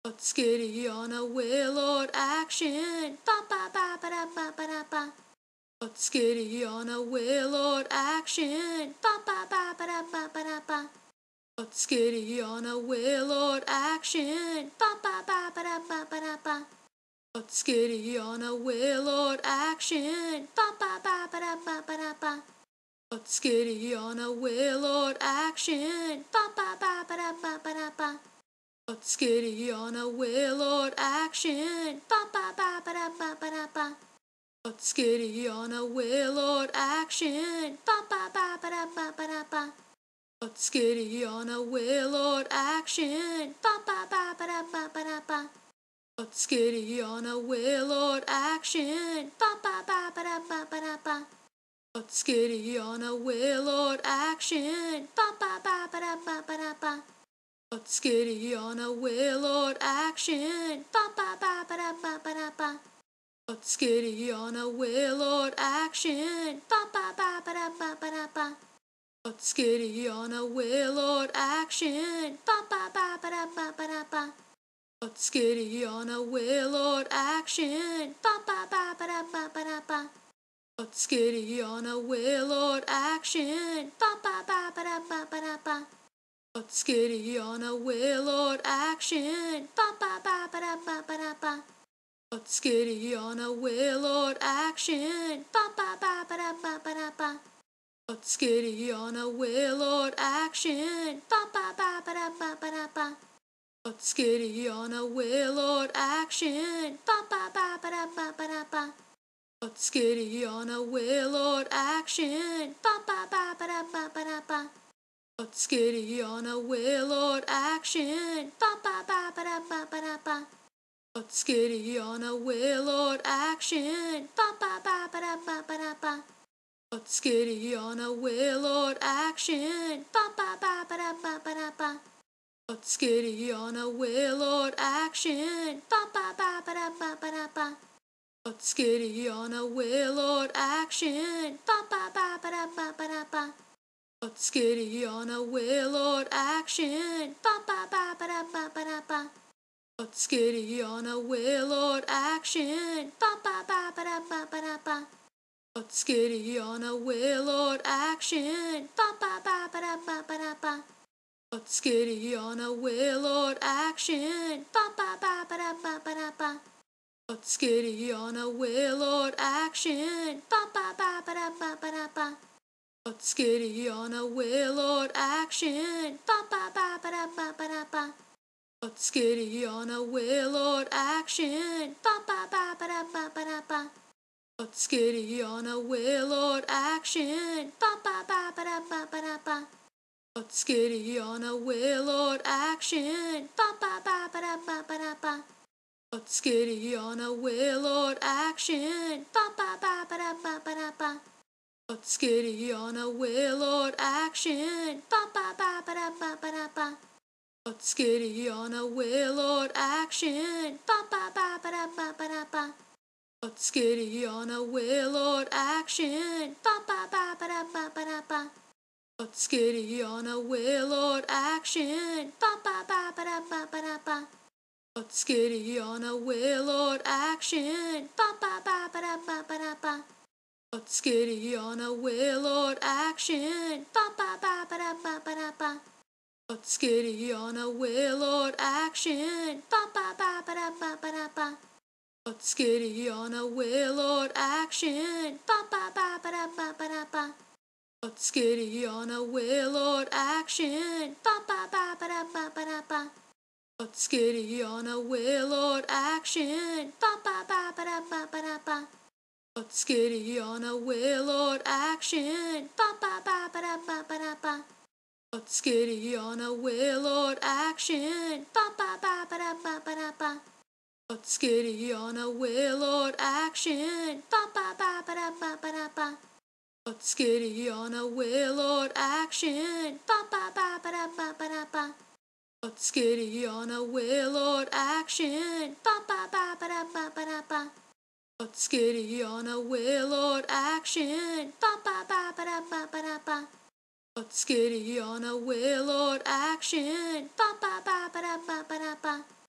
A skitty on a wheel, Lord, action. Ba ba ba ba da ba ba da ba. A skitty on a wheel, Lord, action. Ba ba ba ba da ba ba da ba. A skitty on a wheel, Lord, action. Ba ba ba ba da ba ba da ba. A skitty on a wheel, Lord, action. Ba ba ba ba da ba ba da ba. A skitty on a wheel, Lord, action. Ba ba ba ba da ba ba da ba. A skitty on a wheel, Lord, action. Ba ba ba ba da ba ba da ba. A skitty on a wheel, Lord, action. Ba ba ba ba da ba ba da ba. A skitty on a wheel, Lord, action. Ba ba ba ba da ba ba da ba. A skitty on a wheel, Lord, action. Ba ba ba ba da ba ba da ba. A skitty on a wheel, Lord, action. Ba ba ba ba da ba ba da ba. A skitty on a wheel, Lord, action. Ba ba ba ba da ba ba da ba. A skitty on a wheel, Lord, action. Ba ba ba ba da ba ba da ba. A skitty on a wheel, Lord, action. Ba ba ba ba da ba ba da ba. A skitty on a wheel, Lord, action. Ba ba ba ba da ba ba da ba. A skitty on a wheel, Lord, action. Ba ba ba ba da ba ba da ba. A skitty on a wheel, Lord, action. Ba ba ba ba da ba ba da ba. A skitty on a wheel, Lord, action. Ba ba ba ba da ba ba da ba. A skitty on a wheel, Lord, action. Ba ba ba ba da ba ba da ba. A skitty on a wheel, Lord, action. Ba ba ba ba da ba ba da ba. A skitty on a wheel, Lord, action. Ba ba ba ba da ba ba da ba. A skitty on a wheel, Lord, action. Ba ba ba ba da ba ba da ba. A skitty on a wheel, Lord, action. Ba ba ba ba da ba ba da ba. A skitty on a wheel, Lord, action. Ba ba ba ba da ba ba da ba. A skitty on a wheel, Lord, action. Ba ba ba ba da ba ba da ba. A skitty on a wheel, Lord, action. Ba ba ba ba da ba ba da ba. A skitty on a wheel, Lord, action. Ba ba ba ba da ba ba da ba. A skitty on a wheel, Lord, action. Ba ba ba ba da ba ba da ba. A skitty on a wheel, Lord, action. Ba ba ba ba da ba ba da ba. A skitty on a wheel, Lord, action. Ba ba ba ba da ba ba da ba. A skitty on a wheel, Lord, action. Ba ba ba ba da ba ba da ba. A skitty on a wheel, Lord, action. Ba ba ba ba da ba ba da ba. A skitty on a wheel, Lord, action. Ba ba ba ba da ba ba da ba. A skitty on a wheel, Lord, action. Ba ba ba ba da ba ba da ba. A skitty on a wheel, Lord, action. Ba ba ba ba da ba ba da ba. A skitty on a wheel, Lord, action. Ba ba ba ba da ba ba da ba. A skitty on a wheel, Lord, action. Ba ba ba ba da ba ba da ba. A skitty on a wheel, Lord, action. Ba ba ba ba da ba ba da ba. A skitty on a wheel, Lord, action. Ba ba ba ba da ba ba da ba. A skitty on a wheel, Lord, action. Ba ba ba ba da ba ba da ba. A skitty on a wheel, Lord, action. Ba ba ba ba da ba ba da ba. A skitty on a wheel, Lord, action. Ba ba ba ba da ba ba da ba. A skitty on a wheel, Lord, action. Ba ba ba ba da ba ba da ba. A skitty on a wheel, Lord, action. Ba ba ba ba da ba ba da ba. A skitty on a wheel, Lord, action. Ba ba ba ba da ba ba da ba. A skitty on a wheel, Lord, action. Ba ba ba ba da ba ba da ba. A skitty on a wheel, Lord, action. Ba ba ba ba da ba ba da ba. A skitty on a wheel, Lord, action. Ba ba ba ba da ba ba da ba. A skitty on a wheel, Lord, action. Ba ba ba ba da ba ba da ba. A skitty on a wheel, Lord, action. Ba ba ba ba da ba ba da ba. A skitty on a wheel, Lord, action. Ba ba ba ba da ba ba da ba. A skitty on a wheel, Lord, action. Ba ba ba ba da ba ba da ba. A skitty on a wheel, Lord, action. Ba ba ba ba da ba ba da ba. A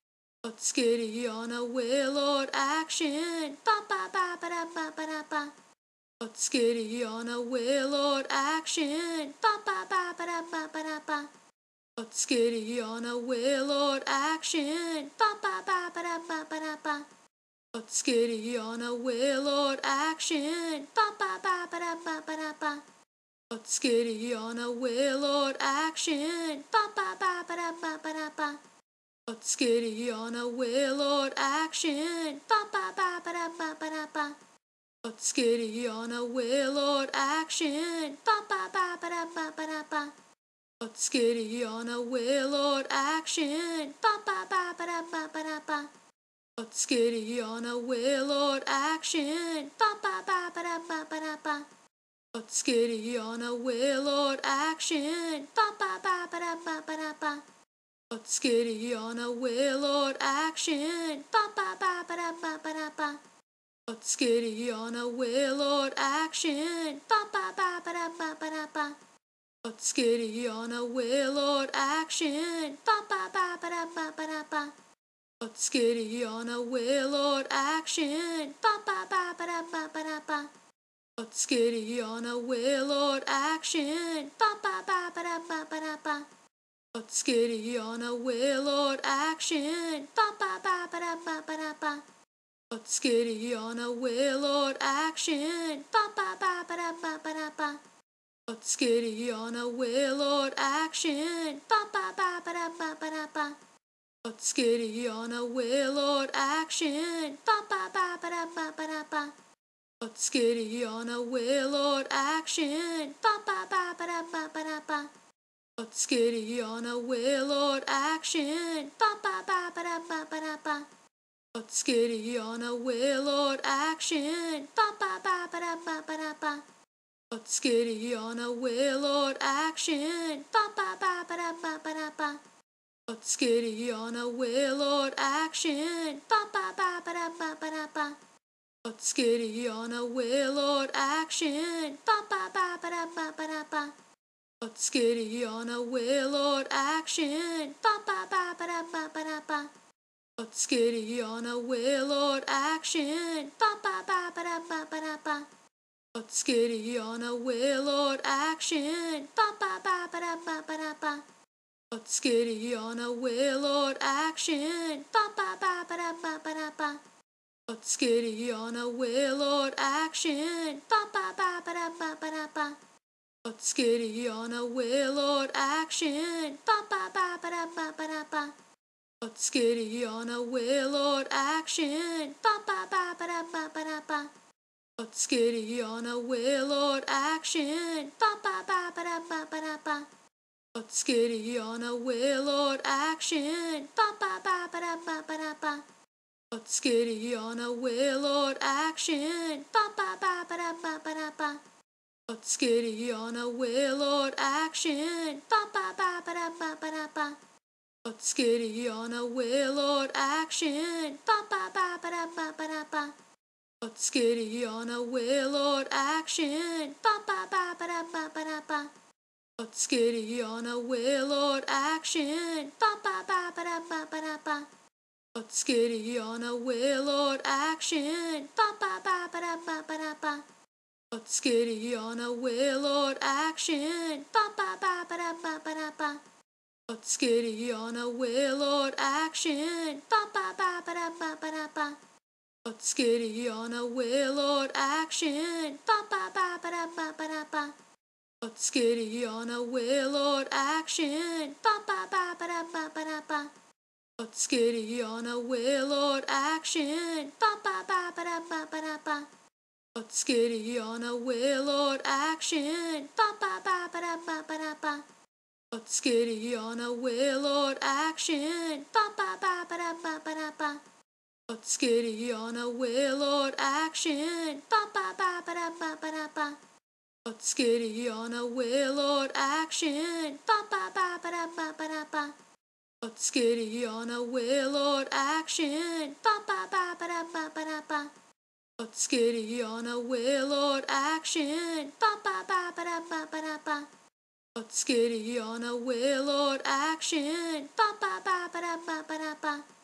A skitty on a wheel, Lord, action. Ba ba ba ba da ba ba da ba. A skitty on a wheel, Lord, action. Ba ba ba ba da ba ba da ba. A skitty on a wheel, Lord, action. Ba ba ba ba da ba ba da ba. A skitty on a wheel, Lord, action. Ba ba ba ba da ba ba da ba. A skitty on a wheel, Lord, action. Ba ba ba ba da ba ba da ba. A skitty on a wheel, Lord, action. Ba ba ba ba da ba ba da ba. A skitty on a wheel, Lord, action. Ba ba ba ba da ba ba da ba. A skitty on a wheel, Lord, action. Ba ba ba ba da ba ba da ba. A skitty on a wheel, Lord, action. Ba ba ba ba da ba ba da ba. A skitty on a wheel, Lord, action. Ba ba ba ba da ba ba da ba. A skitty on a wheel, Lord, action. Ba ba ba ba da ba ba da ba. A skitty on a wheel, Lord, action. Ba ba ba ba da ba ba da ba. A skitty on a wheel, Lord, action. Ba ba ba ba da ba ba da ba. A skitty on a wheel, Lord, action. Ba ba ba ba da ba ba da ba. A skitty on a wheel, Lord, action. Ba ba ba ba da ba ba da ba. A skitty on a wheel, Lord, action. Ba ba ba ba da ba ba da ba. A skitty on a wheel, Lord, action. Ba ba ba ba da ba ba da ba. A skitty on a wheel, Lord, action. Ba ba ba ba da ba ba da ba. A skitty on a wheel, Lord, action. Ba ba ba ba da ba ba da ba. A skitty on a wheel, Lord, action. Ba ba ba ba da ba ba da ba. A skitty on a wheel, Lord, action. Ba ba ba ba da ba ba da ba. A skitty on a wheel, Lord, action. Ba ba ba ba da ba ba da ba. A skitty on a wheel, Lord, action. Ba ba ba ba da ba ba da ba. A skitty on a wheel, Lord, action. Ba ba ba ba da ba ba da ba. A skitty on a wheel, Lord, action. Ba ba ba ba da ba ba da ba. A skitty on a wheel, Lord, action. Ba ba ba ba da ba ba da ba. A skitty on a wheel, Lord, action. Ba ba ba ba da ba ba da ba. A skitty on a wheel, Lord, action. Ba ba ba ba da ba ba da ba. A skitty on a wheel, Lord, action. Ba ba ba ba da ba ba da ba. A skitty on a wheel, Lord, action. Ba ba ba ba da ba ba da ba. A skitty on a wheel, Lord, action. Ba ba ba ba da ba ba da ba. A skitty on a wheel, Lord, action. Ba ba ba ba da ba ba da ba. A skitty on a wheel, Lord, action. Ba ba ba ba da ba ba da ba. A skitty on a wheel, Lord, action. Ba ba ba ba da ba ba da ba. A skitty on a wheel, Lord, action. Ba ba ba ba da ba ba da ba. A skitty on a wheel, Lord, action. Ba ba ba ba da ba ba da ba. A skitty on a wheel, Lord, action. Ba ba ba ba da ba ba da ba. A skitty on a wheel, Lord, action. Ba ba ba ba da ba ba da ba. A skitty on a wheel, Lord, action. Ba ba ba ba da ba ba da ba. A skitty on a wheel, Lord, action. Ba ba ba ba da ba ba da ba. A skitty on a wheel, Lord, action. Ba ba ba ba da ba ba da ba. A skitty on a wheel, Lord, action. Ba ba ba ba da ba ba da ba. A skitty on a wheel, Lord, action. Ba ba ba ba da ba ba da ba. A skitty on a wheel, Lord, action. Ba ba ba ba da ba ba da ba. A skitty on a wheel, Lord, action. Ba ba ba ba da ba ba da ba. A skitty on a wheel, Lord, action. Ba ba ba ba da ba ba da ba. A skitty on a wheel, Lord, action. Ba ba ba ba da ba ba da ba. A skitty on a wheel, Lord, action. Ba ba ba ba da ba ba da ba. A skitty on a wheel, Lord, action. Ba ba ba ba da ba ba da ba. A skitty on a wheel, Lord, action. Ba ba ba ba da ba ba da ba. A skitty on a wheel, Lord, action. Ba ba ba ba da ba ba da ba. A skitty on a wheel, Lord, action. Ba ba ba ba da ba ba da ba.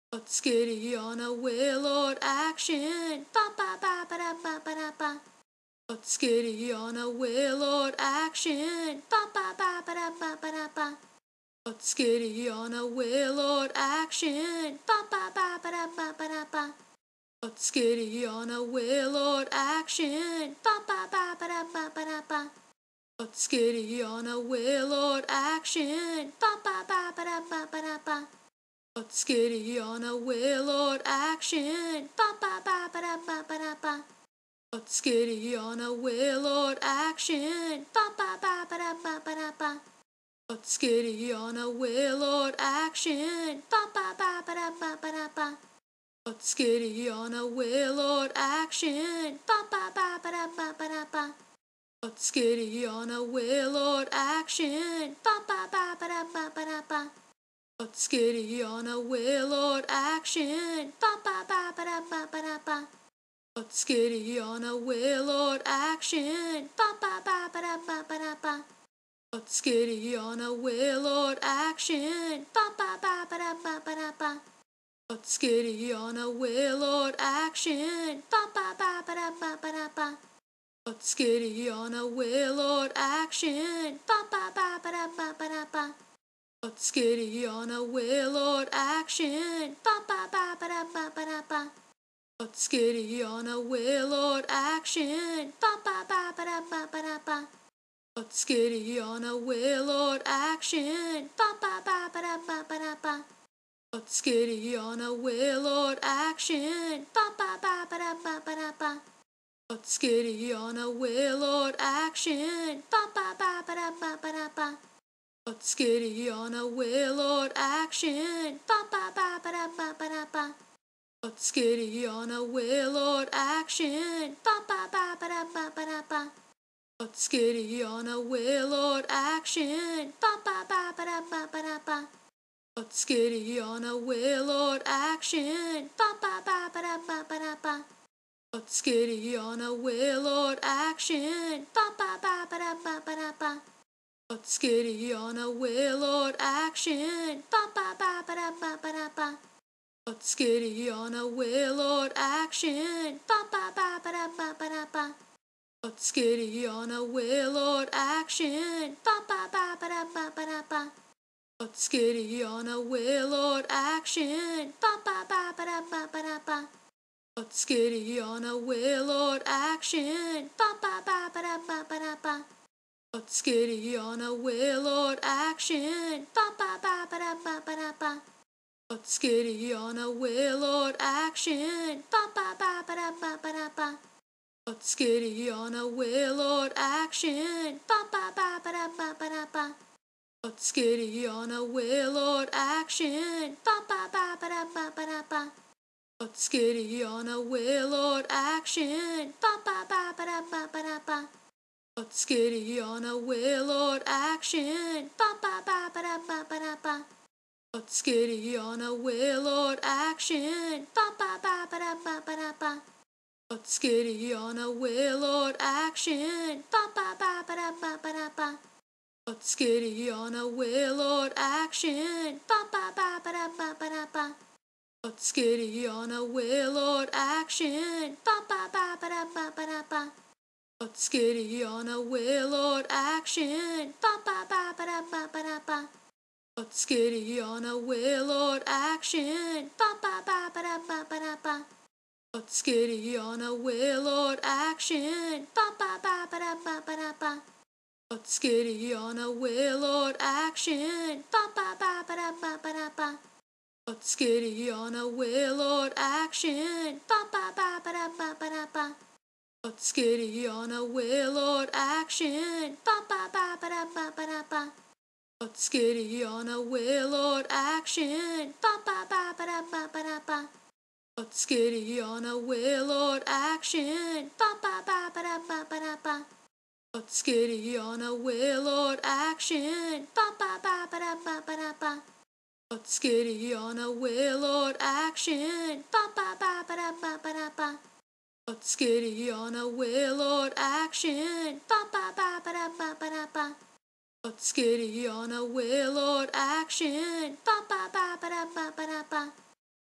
A skitty on a wheel, Lord, action. Ba ba ba ba da ba ba da ba. A skitty on a wheel, Lord, action. Ba ba ba ba da ba ba da ba. A skitty on a wheel, Lord, action. Ba ba ba ba da ba ba da ba. A skitty on a wheel, Lord, action. Ba ba ba ba da ba ba da ba. A skitty on a wheel, Lord, action. Ba ba ba ba da ba ba da ba. A skitty on a wheel, Lord, action. Ba ba ba ba da ba ba da ba. A skitty on a wheel, Lord, action. Ba ba ba ba da ba ba da ba. A skitty on a wheel, Lord, action. Ba ba ba ba da ba ba da ba. A skitty on a wheel, Lord, action. Ba ba ba ba da ba ba da ba. A skitty on a wheel, Lord, action. Ba ba ba ba da ba ba da ba. A skitty on a wheel, Lord, action. Ba ba ba ba da ba ba da ba. A skitty on a wheel, Lord, action. Ba ba ba ba da ba ba da ba. A skitty on a wheel, Lord, action. Ba ba ba ba da ba ba da ba. A skitty on a wheel, Lord, action. Ba ba ba ba da ba ba da ba. A skitty on a wheel, Lord, action. Ba ba ba ba da ba ba da ba. A skitty on a wheel, Lord, action. Ba ba ba ba da ba ba da ba. A skitty on a wheel, Lord, action. Ba ba ba ba da ba ba da ba. A skitty on a wheel, Lord, action. Ba ba ba ba da ba ba da ba. A skitty on a wheel, Lord, action. Ba ba ba ba da ba ba da ba. A skitty on a wheel, Lord, action. Ba ba ba ba da ba ba da ba. A skitty on a wheel, Lord, action. Ba ba ba ba da ba ba da ba. A skitty on a wheel, Lord, action. Ba ba ba ba da ba ba da ba. A skitty on a wheel, Lord, action. Ba ba ba ba da ba ba da ba. A skitty on a wheel, Lord, action. Ba ba ba ba da ba ba da ba. A skitty on a wheel, Lord, action. Ba ba ba ba da ba ba da ba. A skitty on a wheel, Lord, action. Ba ba ba ba da ba ba da ba. A skitty on a wheel, Lord, action. Ba ba ba ba da ba ba da ba. A skitty on a wheel, Lord, action. Ba ba ba ba da ba ba da ba. A skitty on a wheel, Lord, action. Ba ba ba ba da ba ba da ba. A skitty on a wheel, Lord, action. Ba ba ba ba da ba ba da ba. A skitty on a wheel, Lord, action. Ba ba ba ba da ba ba da ba. A skitty on a wheel, Lord, action. Ba ba ba ba da ba ba da ba. A skitty on a wheel, Lord, action. Ba ba ba ba da ba ba da ba. A skitty on a wheel, Lord, action. Ba ba ba ba da ba ba da ba. A skitty on a wheel, Lord, action. Ba ba ba ba da ba ba da ba. A skitty on a wheel, Lord, action. Ba ba ba ba da ba ba da ba. A skitty on a wheel, Lord, action. Ba ba ba ba da ba ba da ba. A skitty on a wheel, Lord, action. Ba ba ba ba da ba ba da ba. A skitty on a wheel, Lord, action. Ba ba ba ba da ba ba da ba. A skitty on a wheel, Lord, action. Ba ba ba ba da ba ba da ba. A skitty on a wheel, Lord, action. Ba ba ba ba da ba ba da ba. A skitty on a wheel, Lord, action. Ba ba ba ba da ba ba da ba. A skitty on a wheel, Lord, action. Ba ba ba ba da ba ba da ba. A skitty on a wheel, Lord, action. Ba ba ba ba da ba ba da ba. A skitty on a wheel, Lord, action. Ba ba ba ba da ba ba da ba. A skitty on a wheel, Lord, action. Ba ba ba ba da ba ba da ba. A skitty on a wheel, Lord, action. Ba ba ba ba da ba ba da ba. A skitty on a wheel, Lord, action. Ba ba ba ba da ba ba da ba. A skitty on a wheel, Lord, action. Ba ba ba ba da ba ba da ba. A skitty on a wheel, Lord, action. Ba ba ba ba da ba ba da ba. A skitty on a wheel, Lord, action. Ba ba ba ba da ba ba da ba. A skitty on a wheel, Lord, action. Ba ba ba ba da ba ba da ba.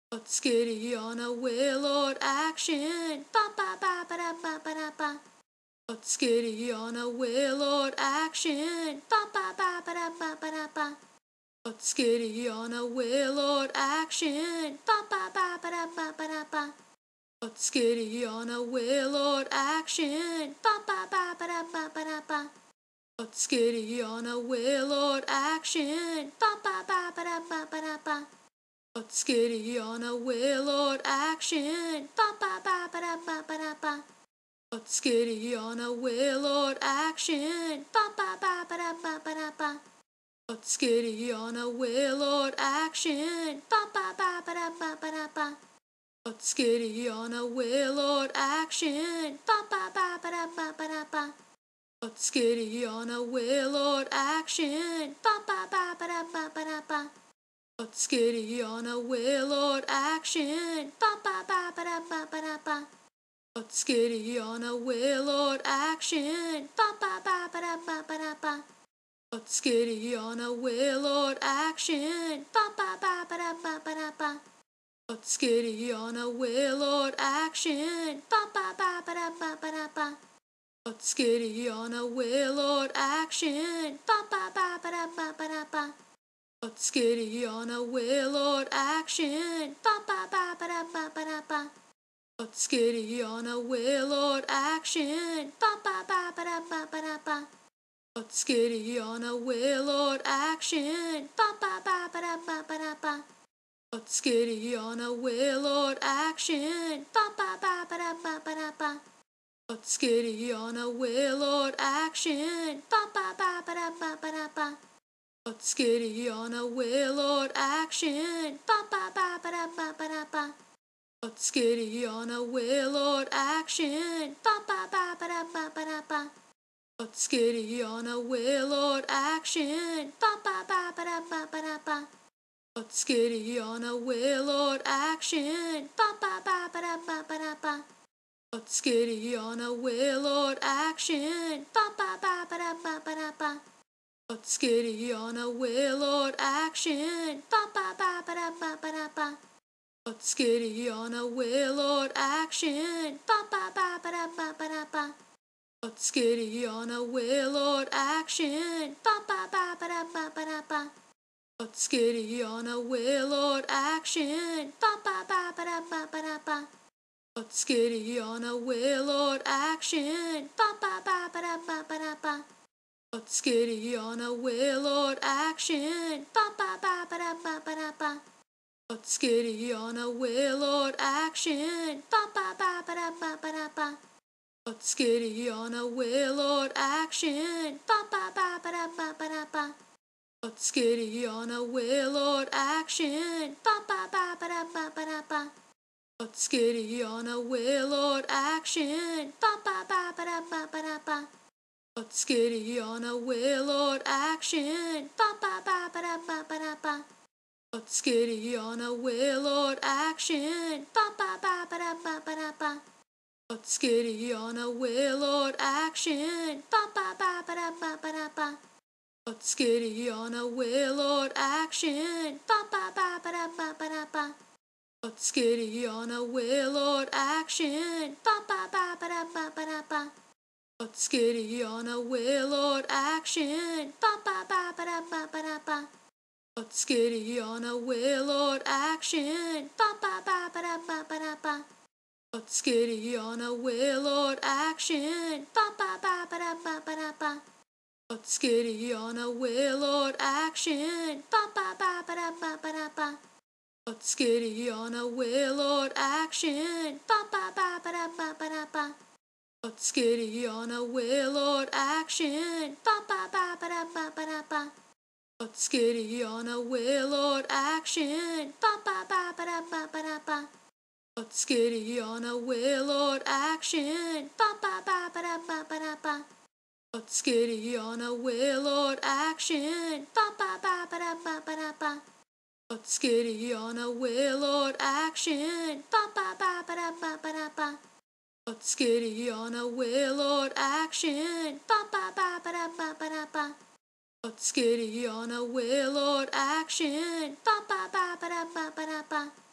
A skitty on a wheel, Lord, action. Ba ba ba ba da ba ba da ba. A skitty on a wheel, Lord, action. Ba ba ba ba da ba ba da ba. A skitty on a wheel, Lord, action. Ba ba ba ba da ba ba da ba. A skitty on a wheel, Lord, action. Ba ba ba ba da ba ba da ba. A skitty on a wheel, Lord, action. Ba ba ba ba da ba ba da ba. A skitty on a wheel, Lord, action. Ba ba ba ba da ba ba da ba. A skitty on a wheel, Lord, action. Ba ba ba ba da ba ba da ba. A skitty on a wheel, Lord, action. Ba ba ba ba da ba ba da ba. A skitty on a wheel, Lord, action. Ba ba ba ba da ba ba da ba. A skitty on a wheel, Lord, action. Ba ba ba ba da ba ba da ba. A skitty on a wheel, Lord, action. Ba ba ba ba da ba ba da ba. A skitty on a wheel, Lord, action. Ba ba ba ba da ba ba da ba. A skitty on a wheel, Lord, action. Ba ba ba ba da ba ba da ba. A skitty on a wheel, Lord, action. Ba ba ba ba da ba ba da ba. A skitty on a wheel, Lord, action. Ba ba ba ba da ba ba da ba. A skitty on a wheel, Lord, action. Ba ba ba ba da ba ba da ba. A skitty on a wheel, Lord, action. Ba ba ba ba da ba ba da ba. A skitty on a wheel, Lord, action. Ba ba ba ba da ba ba da ba. A skitty on a wheel, Lord, action. Ba ba ba ba da ba ba da ba. A skitty on a wheel, Lord, action. Ba ba ba ba da ba ba da ba. A skitty on a wheel, Lord, action. Ba ba ba ba da ba ba da ba. A skitty on a wheel, Lord, action. Ba ba ba ba da ba ba da ba. A skitty on a wheel, Lord, action. Ba ba ba ba da ba ba da ba. A skitty on a wheel, Lord, action. Ba ba ba ba da ba ba da ba. A skitty on a wheel, Lord, action. Ba ba ba ba da ba ba da ba. A skitty on a wheel, Lord, action. Ba ba ba ba da ba ba da ba. A skitty on a wheel, Lord, action. Ba ba ba ba da ba ba da ba. A skitty on a wheel, Lord, action. Ba ba ba ba da ba ba da ba. A skitty on a wheel, Lord, action. Ba ba ba ba da ba ba da ba. A skitty on a wheel, Lord, action. Ba ba ba ba da ba ba da ba. A skitty on a wheel, Lord, action. Ba ba ba ba da ba ba da ba. A skitty on a wheel, Lord, action. Ba ba ba ba da ba ba da ba. A skitty on a wheel, Lord, action. Ba ba ba ba da ba ba da ba. A skitty on a wheel, Lord, action. Ba ba ba ba da ba ba da ba. A skitty on a wheel, Lord, action. Ba ba ba ba da ba ba da ba. A skitty on a wheel, Lord, action. Ba ba ba ba da ba ba da ba. A skitty on a wheel, Lord, action. Ba ba ba ba da ba ba da ba. A skitty on a wheel, Lord, action. Ba ba ba ba da ba ba da ba. A skitty on a wheel, Lord, action. Ba ba ba ba da ba ba da ba. A skitty on a wheel, Lord, action. Ba ba ba ba da ba ba da ba. A skitty on a wheel, Lord, action. Ba ba ba ba da ba ba da ba. A skitty on a wheel, Lord, action. Ba ba ba ba da ba ba da ba. A skitty on a wheel, Lord, action. Ba ba ba ba da ba ba da ba. A skitty on a wheel, Lord, action. Ba ba ba ba da ba ba da ba. A skitty on a wheel, Lord, action. Ba ba ba ba da ba ba da ba. A skitty on a wheel, Lord, action. Ba ba ba ba da ba ba da ba. A skitty on a wheel, Lord, action. Ba ba ba ba da ba ba da ba. A skitty on a wheel, Lord, action. Ba ba ba ba da ba ba da ba. A skitty on a wheel, Lord, action. Ba ba ba ba da ba ba da ba. A skitty on a wheel, Lord, action. Ba ba ba ba da ba ba da ba. A skitty on a wheel, Lord, action. Ba ba ba ba da ba ba da ba. A skitty on a wheel, Lord, action. Ba ba ba ba da ba ba da ba.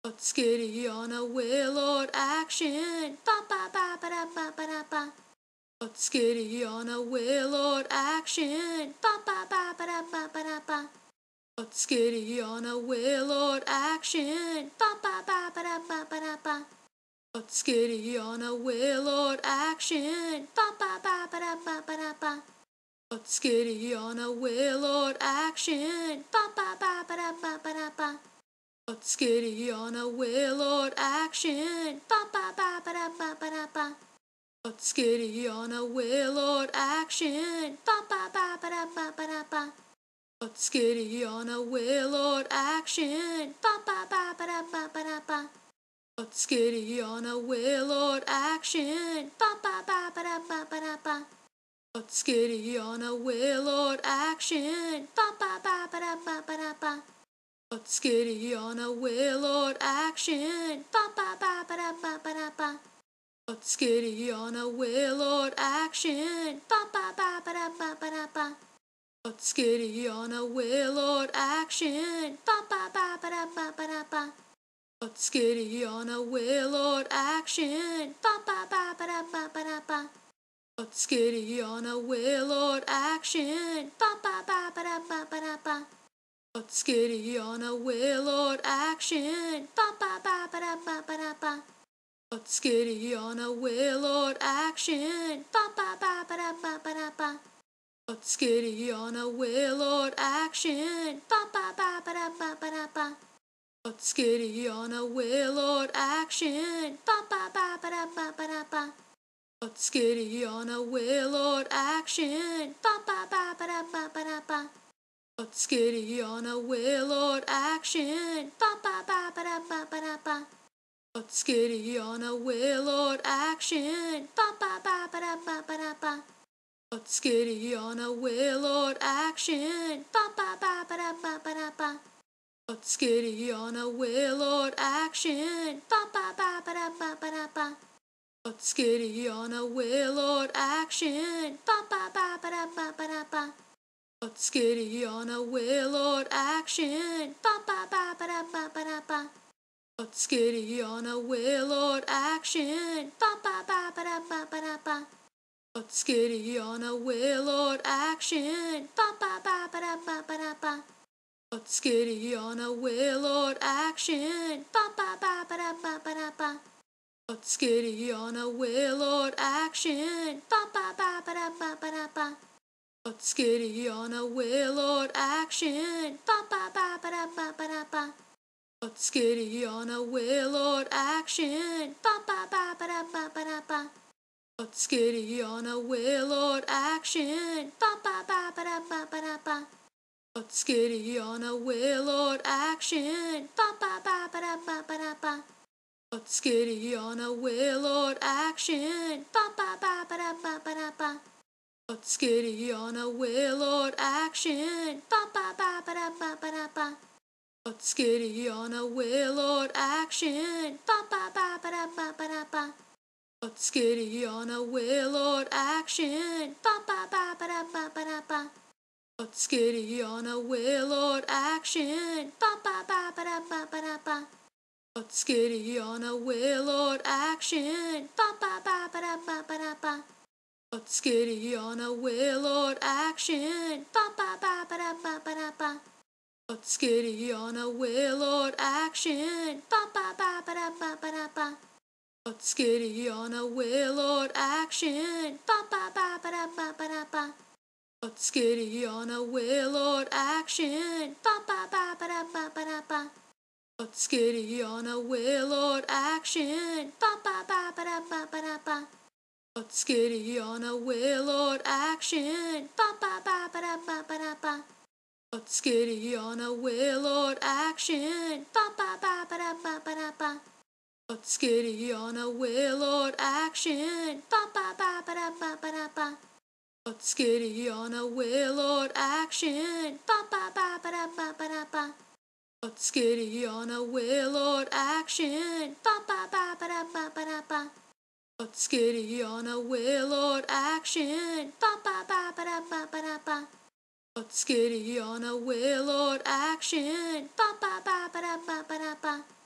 A skitty on a wheel, Lord, action. Ba ba ba ba da ba ba da ba. A skitty on a wheel, Lord, action. Ba ba ba ba da ba ba da ba. A skitty on a wheel, Lord, action. Ba ba ba ba da ba ba da ba. A skitty on a wheel, Lord, action. Ba ba ba ba da ba ba da ba. A skitty on a wheel, Lord, action. Ba ba ba ba da ba ba da ba. A skitty on a wheel, Lord, action. Ba ba ba ba da ba ba da ba. A skitty on a wheel, Lord, action. Ba ba ba ba da ba ba da ba. A skitty on a wheel, Lord, action. Ba ba ba ba da ba ba da ba. A skitty on a wheel, Lord, action. Ba ba ba ba da ba ba da ba. A skitty on a wheel, Lord, action. Ba ba ba ba da ba ba da ba. A skitty on a wheel, Lord, action. Ba ba ba ba da ba ba da ba. A skitty on a wheel, Lord, action. Ba ba ba ba da ba ba da ba. A skitty on a wheel, Lord, action. Ba ba ba ba da ba ba da ba. A skitty on a wheel, Lord, action. Ba ba ba ba da ba ba da ba. A skitty on a wheel, Lord, action. Ba ba ba ba da ba ba da ba. A skitty on a wheel, Lord, action. Ba ba ba ba da ba ba da ba. A skitty on a wheel, Lord, action. Ba ba ba ba da ba ba da ba. A skitty on a wheel, Lord, action. Ba ba ba ba da ba ba da ba. A skitty on a wheel, Lord, action. Ba ba ba ba da ba ba da ba. A skitty on a wheel, Lord, action. Ba ba ba ba da ba ba da ba. A skitty on a wheel, Lord, action. Ba ba ba ba da ba ba da ba. A skitty on a wheel, Lord, action. Ba ba ba ba da ba ba da ba. A skitty on a wheel, Lord, action. Ba ba ba ba da ba ba da ba. A skitty on a wheel, Lord, action. Ba ba ba ba da ba ba da ba. A skitty on a wheel, Lord, action. Ba ba ba ba da ba ba da ba. A skitty on a wheel, Lord, action. Ba ba ba ba da ba ba da ba. A skitty on a wheel, Lord, action. Ba ba ba ba da ba ba da ba. A skitty on a wheel, Lord, action. Ba ba ba ba da ba ba da ba. A skitty on a wheel, Lord, action. Ba ba ba ba da ba ba da ba. A skitty on a wheel, Lord, action. Ba ba ba ba da ba ba da ba. A skitty on a wheel, Lord, action. Ba ba ba ba da ba ba da ba. A skitty on a wheel, Lord, action. Ba ba ba ba da ba ba da ba. A skitty on a wheel, Lord, action. Ba ba ba ba da ba ba da ba. A skitty on a wheel, Lord, action. Ba ba ba ba da ba ba da ba. A skitty on a wheel, Lord, action. Ba ba ba ba da ba ba da ba. A skitty on a wheel, Lord, action. Ba ba ba ba da ba ba da ba. A skitty on a wheel, Lord, action. Ba ba ba ba da ba ba da ba. A skitty on a wheel, Lord, action. Ba ba ba ba da ba ba da ba. A skitty on a wheel, Lord, action. Ba ba ba ba da ba ba da ba. A skitty on a wheel, Lord, action. Ba ba ba ba da ba ba da ba. A skitty on a wheel, Lord, action. Ba ba ba ba da ba ba da ba. A skitty on a wheel, Lord, action. Ba ba ba ba da ba ba da ba. A skitty on a wheel, Lord, action. Ba ba ba ba da ba ba da ba. A skitty on a wheel, Lord, action. Ba ba ba ba da ba ba da ba. A skitty on a wheel, Lord, action. Ba ba ba ba da ba ba da ba. A skitty on a wheel, Lord, action. Ba ba ba ba da ba ba da ba. A skitty on a wheel, Lord, action. Ba ba ba ba da ba ba da ba. A skitty on a wheel, Lord, action. Ba ba ba ba da ba ba da ba. A skitty on a wheel, Lord, action. Ba ba ba ba da ba ba da ba. A skitty on a wheel, Lord, action. Ba ba ba ba da ba ba da ba. A skitty on a wheel, Lord, action. Ba ba ba ba da ba ba da ba. A skitty on a wheel, Lord, action. Ba ba ba ba da ba ba da ba.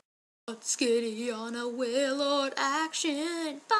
Let's get on a Willard action. Ba